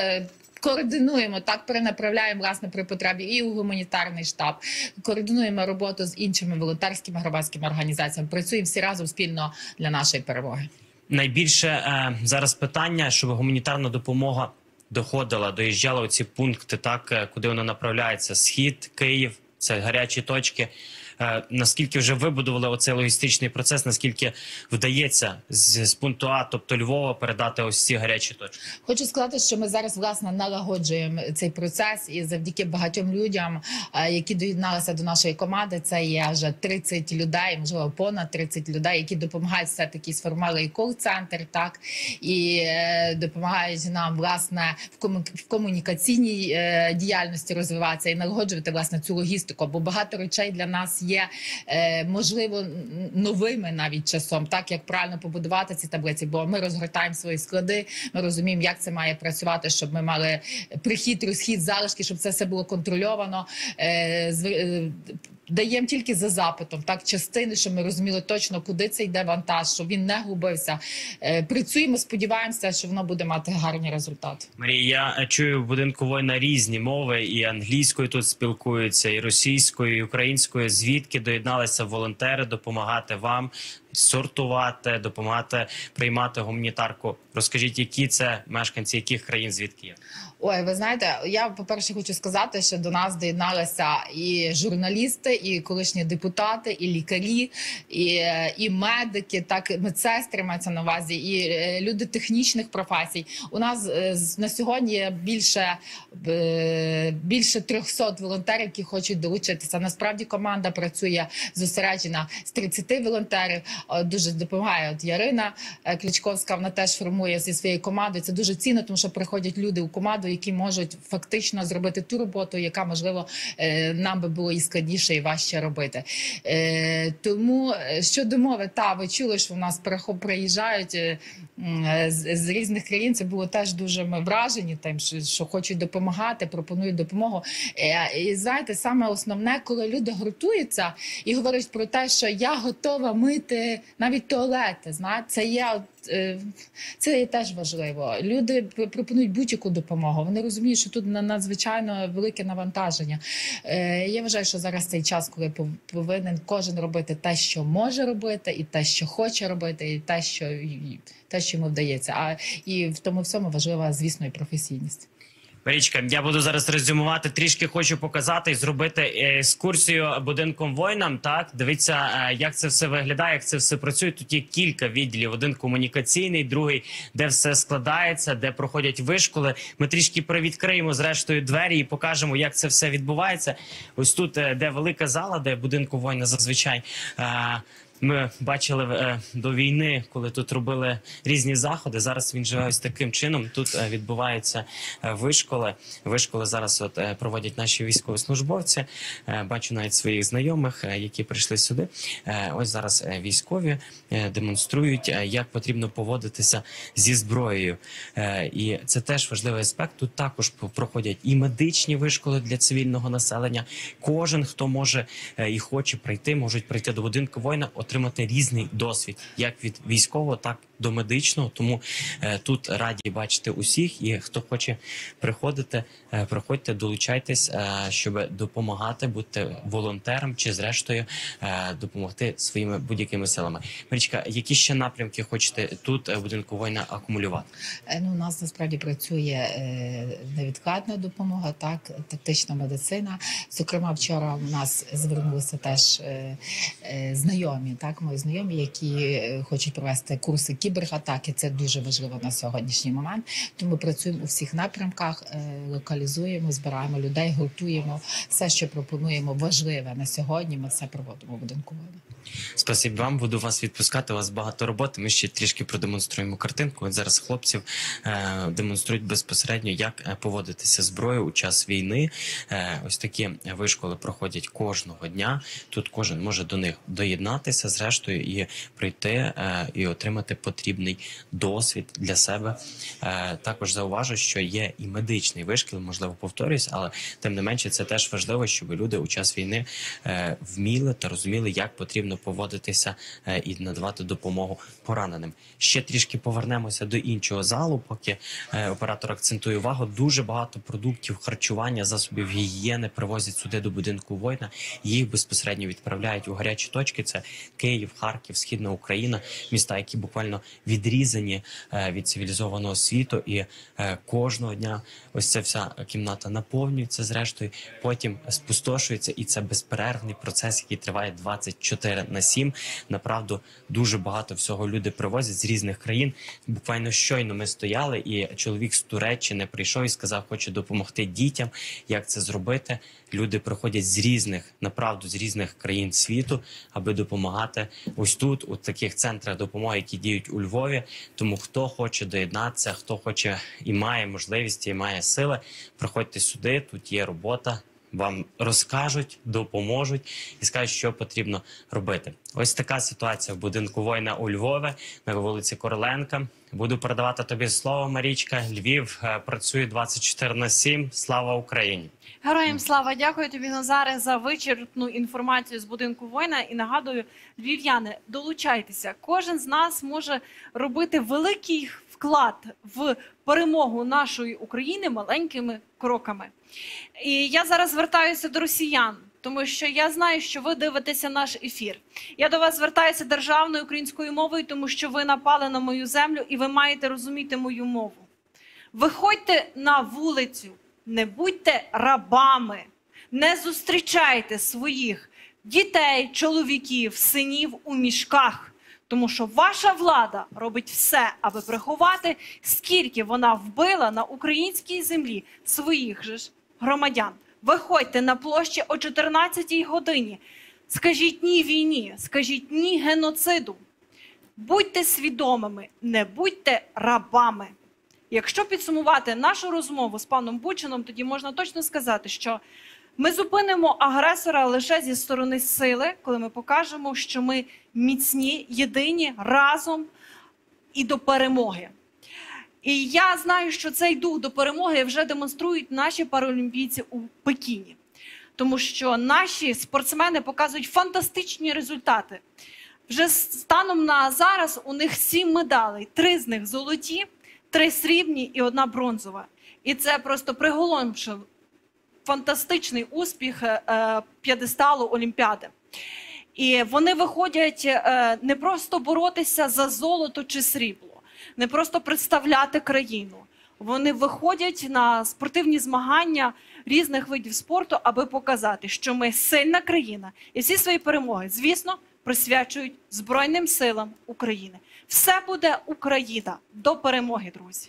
координуємо, так, перенаправляємо, власне, при потребі і у гуманітарний штаб, координуємо роботу з іншими волонтерськими громадськими організаціями, працюємо всі разом спільно для нашої перемоги. Найбільше е, зараз питання, щоб гуманітарна допомога доходила, доїжджала у ці пункти, так, куди вона направляється, Схід, Київ, це гарячі точки. е, наскільки вже вибудували оцей логістичний процес, наскільки вдається з, з пункту А, тобто Львова, передати ось ці гарячі точки? Хочу сказати, що ми зараз, власне, налагоджуємо цей процес, і завдяки багатьом людям, е, які доєдналися до нашої команди, це є вже тридцять людей, можливо, понад тридцять людей, які допомагають все-таки сформувати кол-центр, так, і е, допомагають нам, власне, в, кому, в комунікаційній е, діяльності розвиватися і налагоджувати, власне, цю логістику, бо багато речей для нас є, е, можливо, новими навіть часом, так, як правильно побудувати ці таблиці, бо ми розгортаємо свої склади, ми розуміємо, як це має працювати, щоб ми мали прихід, розхід, залишки, щоб це все було контрольовано, е, з, е, даємо тільки за запитом, так, частини, щоб ми розуміли точно, куди це йде вантаж, щоб він не губився. Е, працюємо, сподіваємося, що воно буде мати гарні результати. Марія, я чую в будинку воїна різні мови, і англійською тут спілкуються, і російською, і українською. Звідки доєдналися волонтери допомагати вам сортувати, допомагати приймати гуманітарку? Розкажіть, які це мешканці, яких країн, звідки є? Ой, ви знаєте, я, по-перше, хочу сказати, що до нас доєдналися і журналісти, і колишні депутати, і лікарі, і, і медики, так, медсестри мається на увазі, і люди технічних професій. У нас на сьогодні є більше, більше трьохсот волонтерів, які хочуть долучитися. Насправді команда працює зосереджена з тридцяти волонтерів. Дуже допомагає от Ярина Кличковська, вона теж формує зі своєю командою. Це дуже цінно, тому що приходять люди у команду, які можуть фактично зробити ту роботу, яка, можливо, нам би було і складніше, і важче робити. Тому щодо мови, та, ви чули, що в нас приїжджають з, з різних країн, це було теж дуже ми вражені, тим, що, що хочуть допомагати, пропонують допомогу. І знаєте, саме основне, коли люди гуртуються і говорять про те, що я готова мити навіть туалети, знаєте, це є, це є теж важливо. Люди пропонують будь-яку допомогу. Вони розуміють, що тут надзвичайно велике навантаження. Я вважаю, що зараз цей час, коли повинен кожен робити те, що може робити, і те, що хоче робити, і те, що, і те, що йому вдається. А і в тому всьому важлива, звісно, і професійність. Марічка, я буду зараз резюмувати, трішки хочу показати і зробити екскурсію будинком воїнам. Так, дивіться, як це все виглядає, як це все працює. Тут є кілька відділів. Один комунікаційний, другий, де все складається, де проходять вишколи. Ми трішки привідкриємо, зрештою, двері і покажемо, як це все відбувається. Ось тут, де велика зала, де будинку воїна зазвичай... Ми бачили е, до війни, коли тут робили різні заходи. Зараз він живе ось таким чином. Тут е, відбуваються е, вишколи. Вишколи зараз от, е, проводять наші військовослужбовці. Е, бачу навіть своїх знайомих, е, які прийшли сюди. Е, ось зараз е, військові е, демонструють, е, як потрібно поводитися зі зброєю. Е, і це теж важливий аспект. Тут також проходять і медичні вишколи для цивільного населення. Кожен, хто може е, і хоче прийти, можуть прийти до будинку воїна, отримати різний досвід, як від військового, так і до медичного. Тому е, тут раді бачити усіх, і хто хоче приходити, е, приходьте, долучайтесь, е, щоб допомагати, бути волонтером чи, зрештою, е, допомогти своїми будь-якими силами. Марічка, які ще напрямки хочете тут, в будинку воїна, акумулювати? Ну, у нас насправді працює е, невідкладна допомога, так, тактична медицина. Зокрема, вчора у нас звернулися теж е, е, знайомі, так, мої знайомі, які хочуть провести курси кібератаки. Це дуже важливо на сьогоднішній момент. Тому працюємо у всіх напрямках, локалізуємо, збираємо людей, гуртуємо. Все, що пропонуємо важливе на сьогодні, ми все проводимо в будинку воїна. Спасибі вам, буду вас відпускати, у вас багато роботи. Ми ще трішки продемонструємо картинку. От зараз хлопців е, демонструють безпосередньо, як поводитися зброєю у час війни. Е, ось такі вишколи проходять кожного дня. Тут кожен може до них доєднатися, зрештою, і прийти е, і отримати потрібний досвід для себе. Е, також зауважу, що є і медичний вишкіл, можливо, повторюсь, але тим не менше це теж важливо, щоб люди у час війни е, вміли та розуміли, як потрібно поводитися е, і надавати допомогу пораненим. Ще трішки повернемося до іншого залу, поки е, оператор акцентує увагу. Дуже багато продуктів харчування, засобів гігієни привозять сюди до будинку воїна. Їх безпосередньо відправляють у гарячі точки. Це Київ, Харків, Східна Україна, міста, які буквально відрізані від цивілізованого світу, і кожного дня ось ця вся кімната наповнюється, зрештою, потім спустошується, і це безперервний процес, який триває двадцять чотири на сім. Направду, дуже багато всього люди привозять з різних країн. Буквально щойно ми стояли, і чоловік з Туреччини прийшов і сказав, хоче допомогти дітям. Як це зробити? Люди приходять з різних, направду, з різних країн світу, аби допомагати ось тут, у таких центрах допомоги, які діють у Львові. Тому хто хоче доєднатися, хто хоче і має можливість, і має сили, приходьте сюди, тут є робота. Вам розкажуть, допоможуть і скажуть, що потрібно робити. Ось така ситуація в будинку воїна у Львові, на вулиці Короленка. Буду передавати тобі слово, Марічка. Львів працює двадцять чотири на сім. Слава Україні! Героям слава! Дякую тобі, Назаре, за вичерпну інформацію з будинку воїна. І нагадую, львів'яни, долучайтеся. Кожен з нас може робити великий вклад в перемогу нашої України маленькими кроками. І я зараз звертаюся до росіян, тому що я знаю, що ви дивитеся наш ефір. Я до вас звертаюся державною українською мовою, тому що ви напали на мою землю і ви маєте розуміти мою мову. Виходьте на вулицю, не будьте рабами, не зустрічайте своїх дітей, чоловіків, синів у мішках. Тому що ваша влада робить все, аби приховати, скільки вона вбила на українській землі своїх же ж громадян. Виходьте на площі о чотирнадцятій годині. Скажіть ні війні, скажіть ні геноциду. Будьте свідомими, не будьте рабами. Якщо підсумувати нашу розмову з паном Бучином, тоді можна точно сказати, що ми зупинимо агресора лише зі сторони сили, коли ми покажемо, що ми міцні, єдині, разом і до перемоги. І я знаю, що цей дух до перемоги вже демонструють наші паралімпійці у Пекіні. Тому що наші спортсмени показують фантастичні результати. Вже станом на зараз у них сім медалей. Три з них золоті, три срібні і одна бронзова. І це просто приголомшив фантастичний успіх е, п'єдесталу Олімпіади. І вони виходять е, не просто боротися за золото чи срібло, не просто представляти країну. Вони виходять на спортивні змагання різних видів спорту, аби показати, що ми сильна країна. І всі свої перемоги, звісно, присвячують Збройним силам України. Все буде Україна. До перемоги, друзі!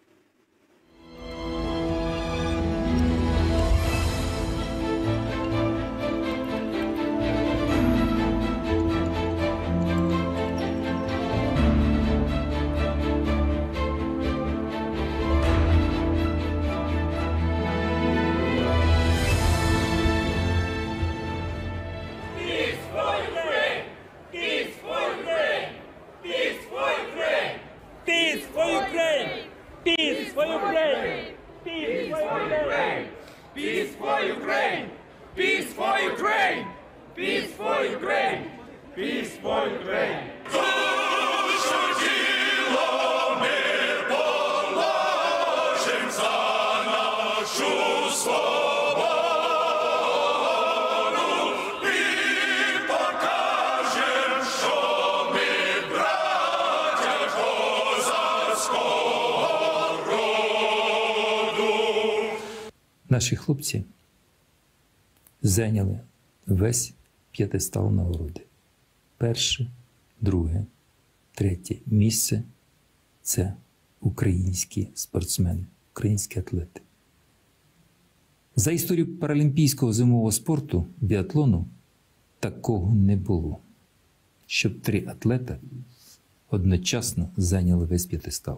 Peace for Ukraine! Peace for Ukraine! Peace for Ukraine! Peace for Ukraine! Peace for Ukraine! Peace for Ukraine! Душу тіло ми положим за нашу свободу і покажем, що ми браття козацького роду. Наші хлопці зайняли весь п'єдестал нагороди. Перше, друге, третє місце – це українські спортсмени, українські атлети. За історію паралімпійського зимового спорту, біатлону, такого не було, щоб три атлета одночасно зайняли весь п'єдестал.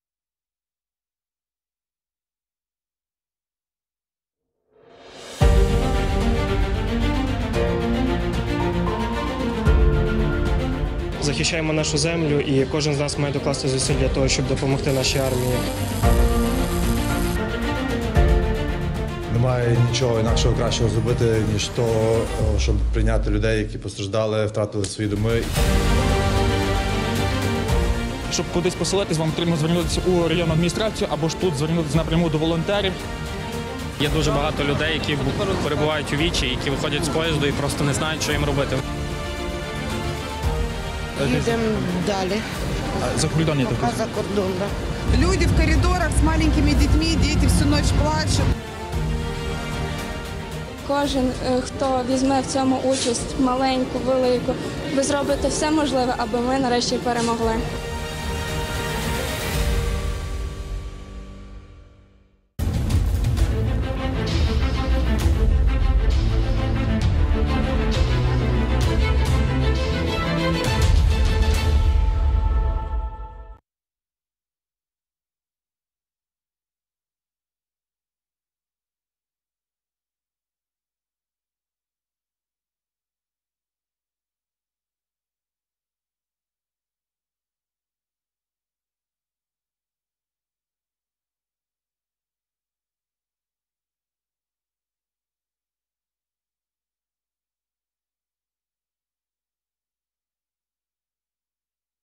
Захищаємо нашу землю, і кожен з нас має докласти зусиль для того, щоб допомогти нашій армії. Немає нічого інакшого кращого зробити, ніж то, щоб прийняти людей, які постраждали, втратили свої доми. Щоб кудись поселитись, вам потрібно звернутися у районну адміністрацію або ж тут звернутися напряму до волонтерів. Є дуже багато людей, які перебувають у вічі, які виходять з поїзду і просто не знають, що їм робити. Їдемо далі. За кордон, я так А за кордон, так. Люди в коридорах з маленькими дітьми, діти всю ніч плачуть. Кожен, е, хто візьме в цьому участь, маленьку, велику, ви зробите все можливе, аби ми нарешті перемогли.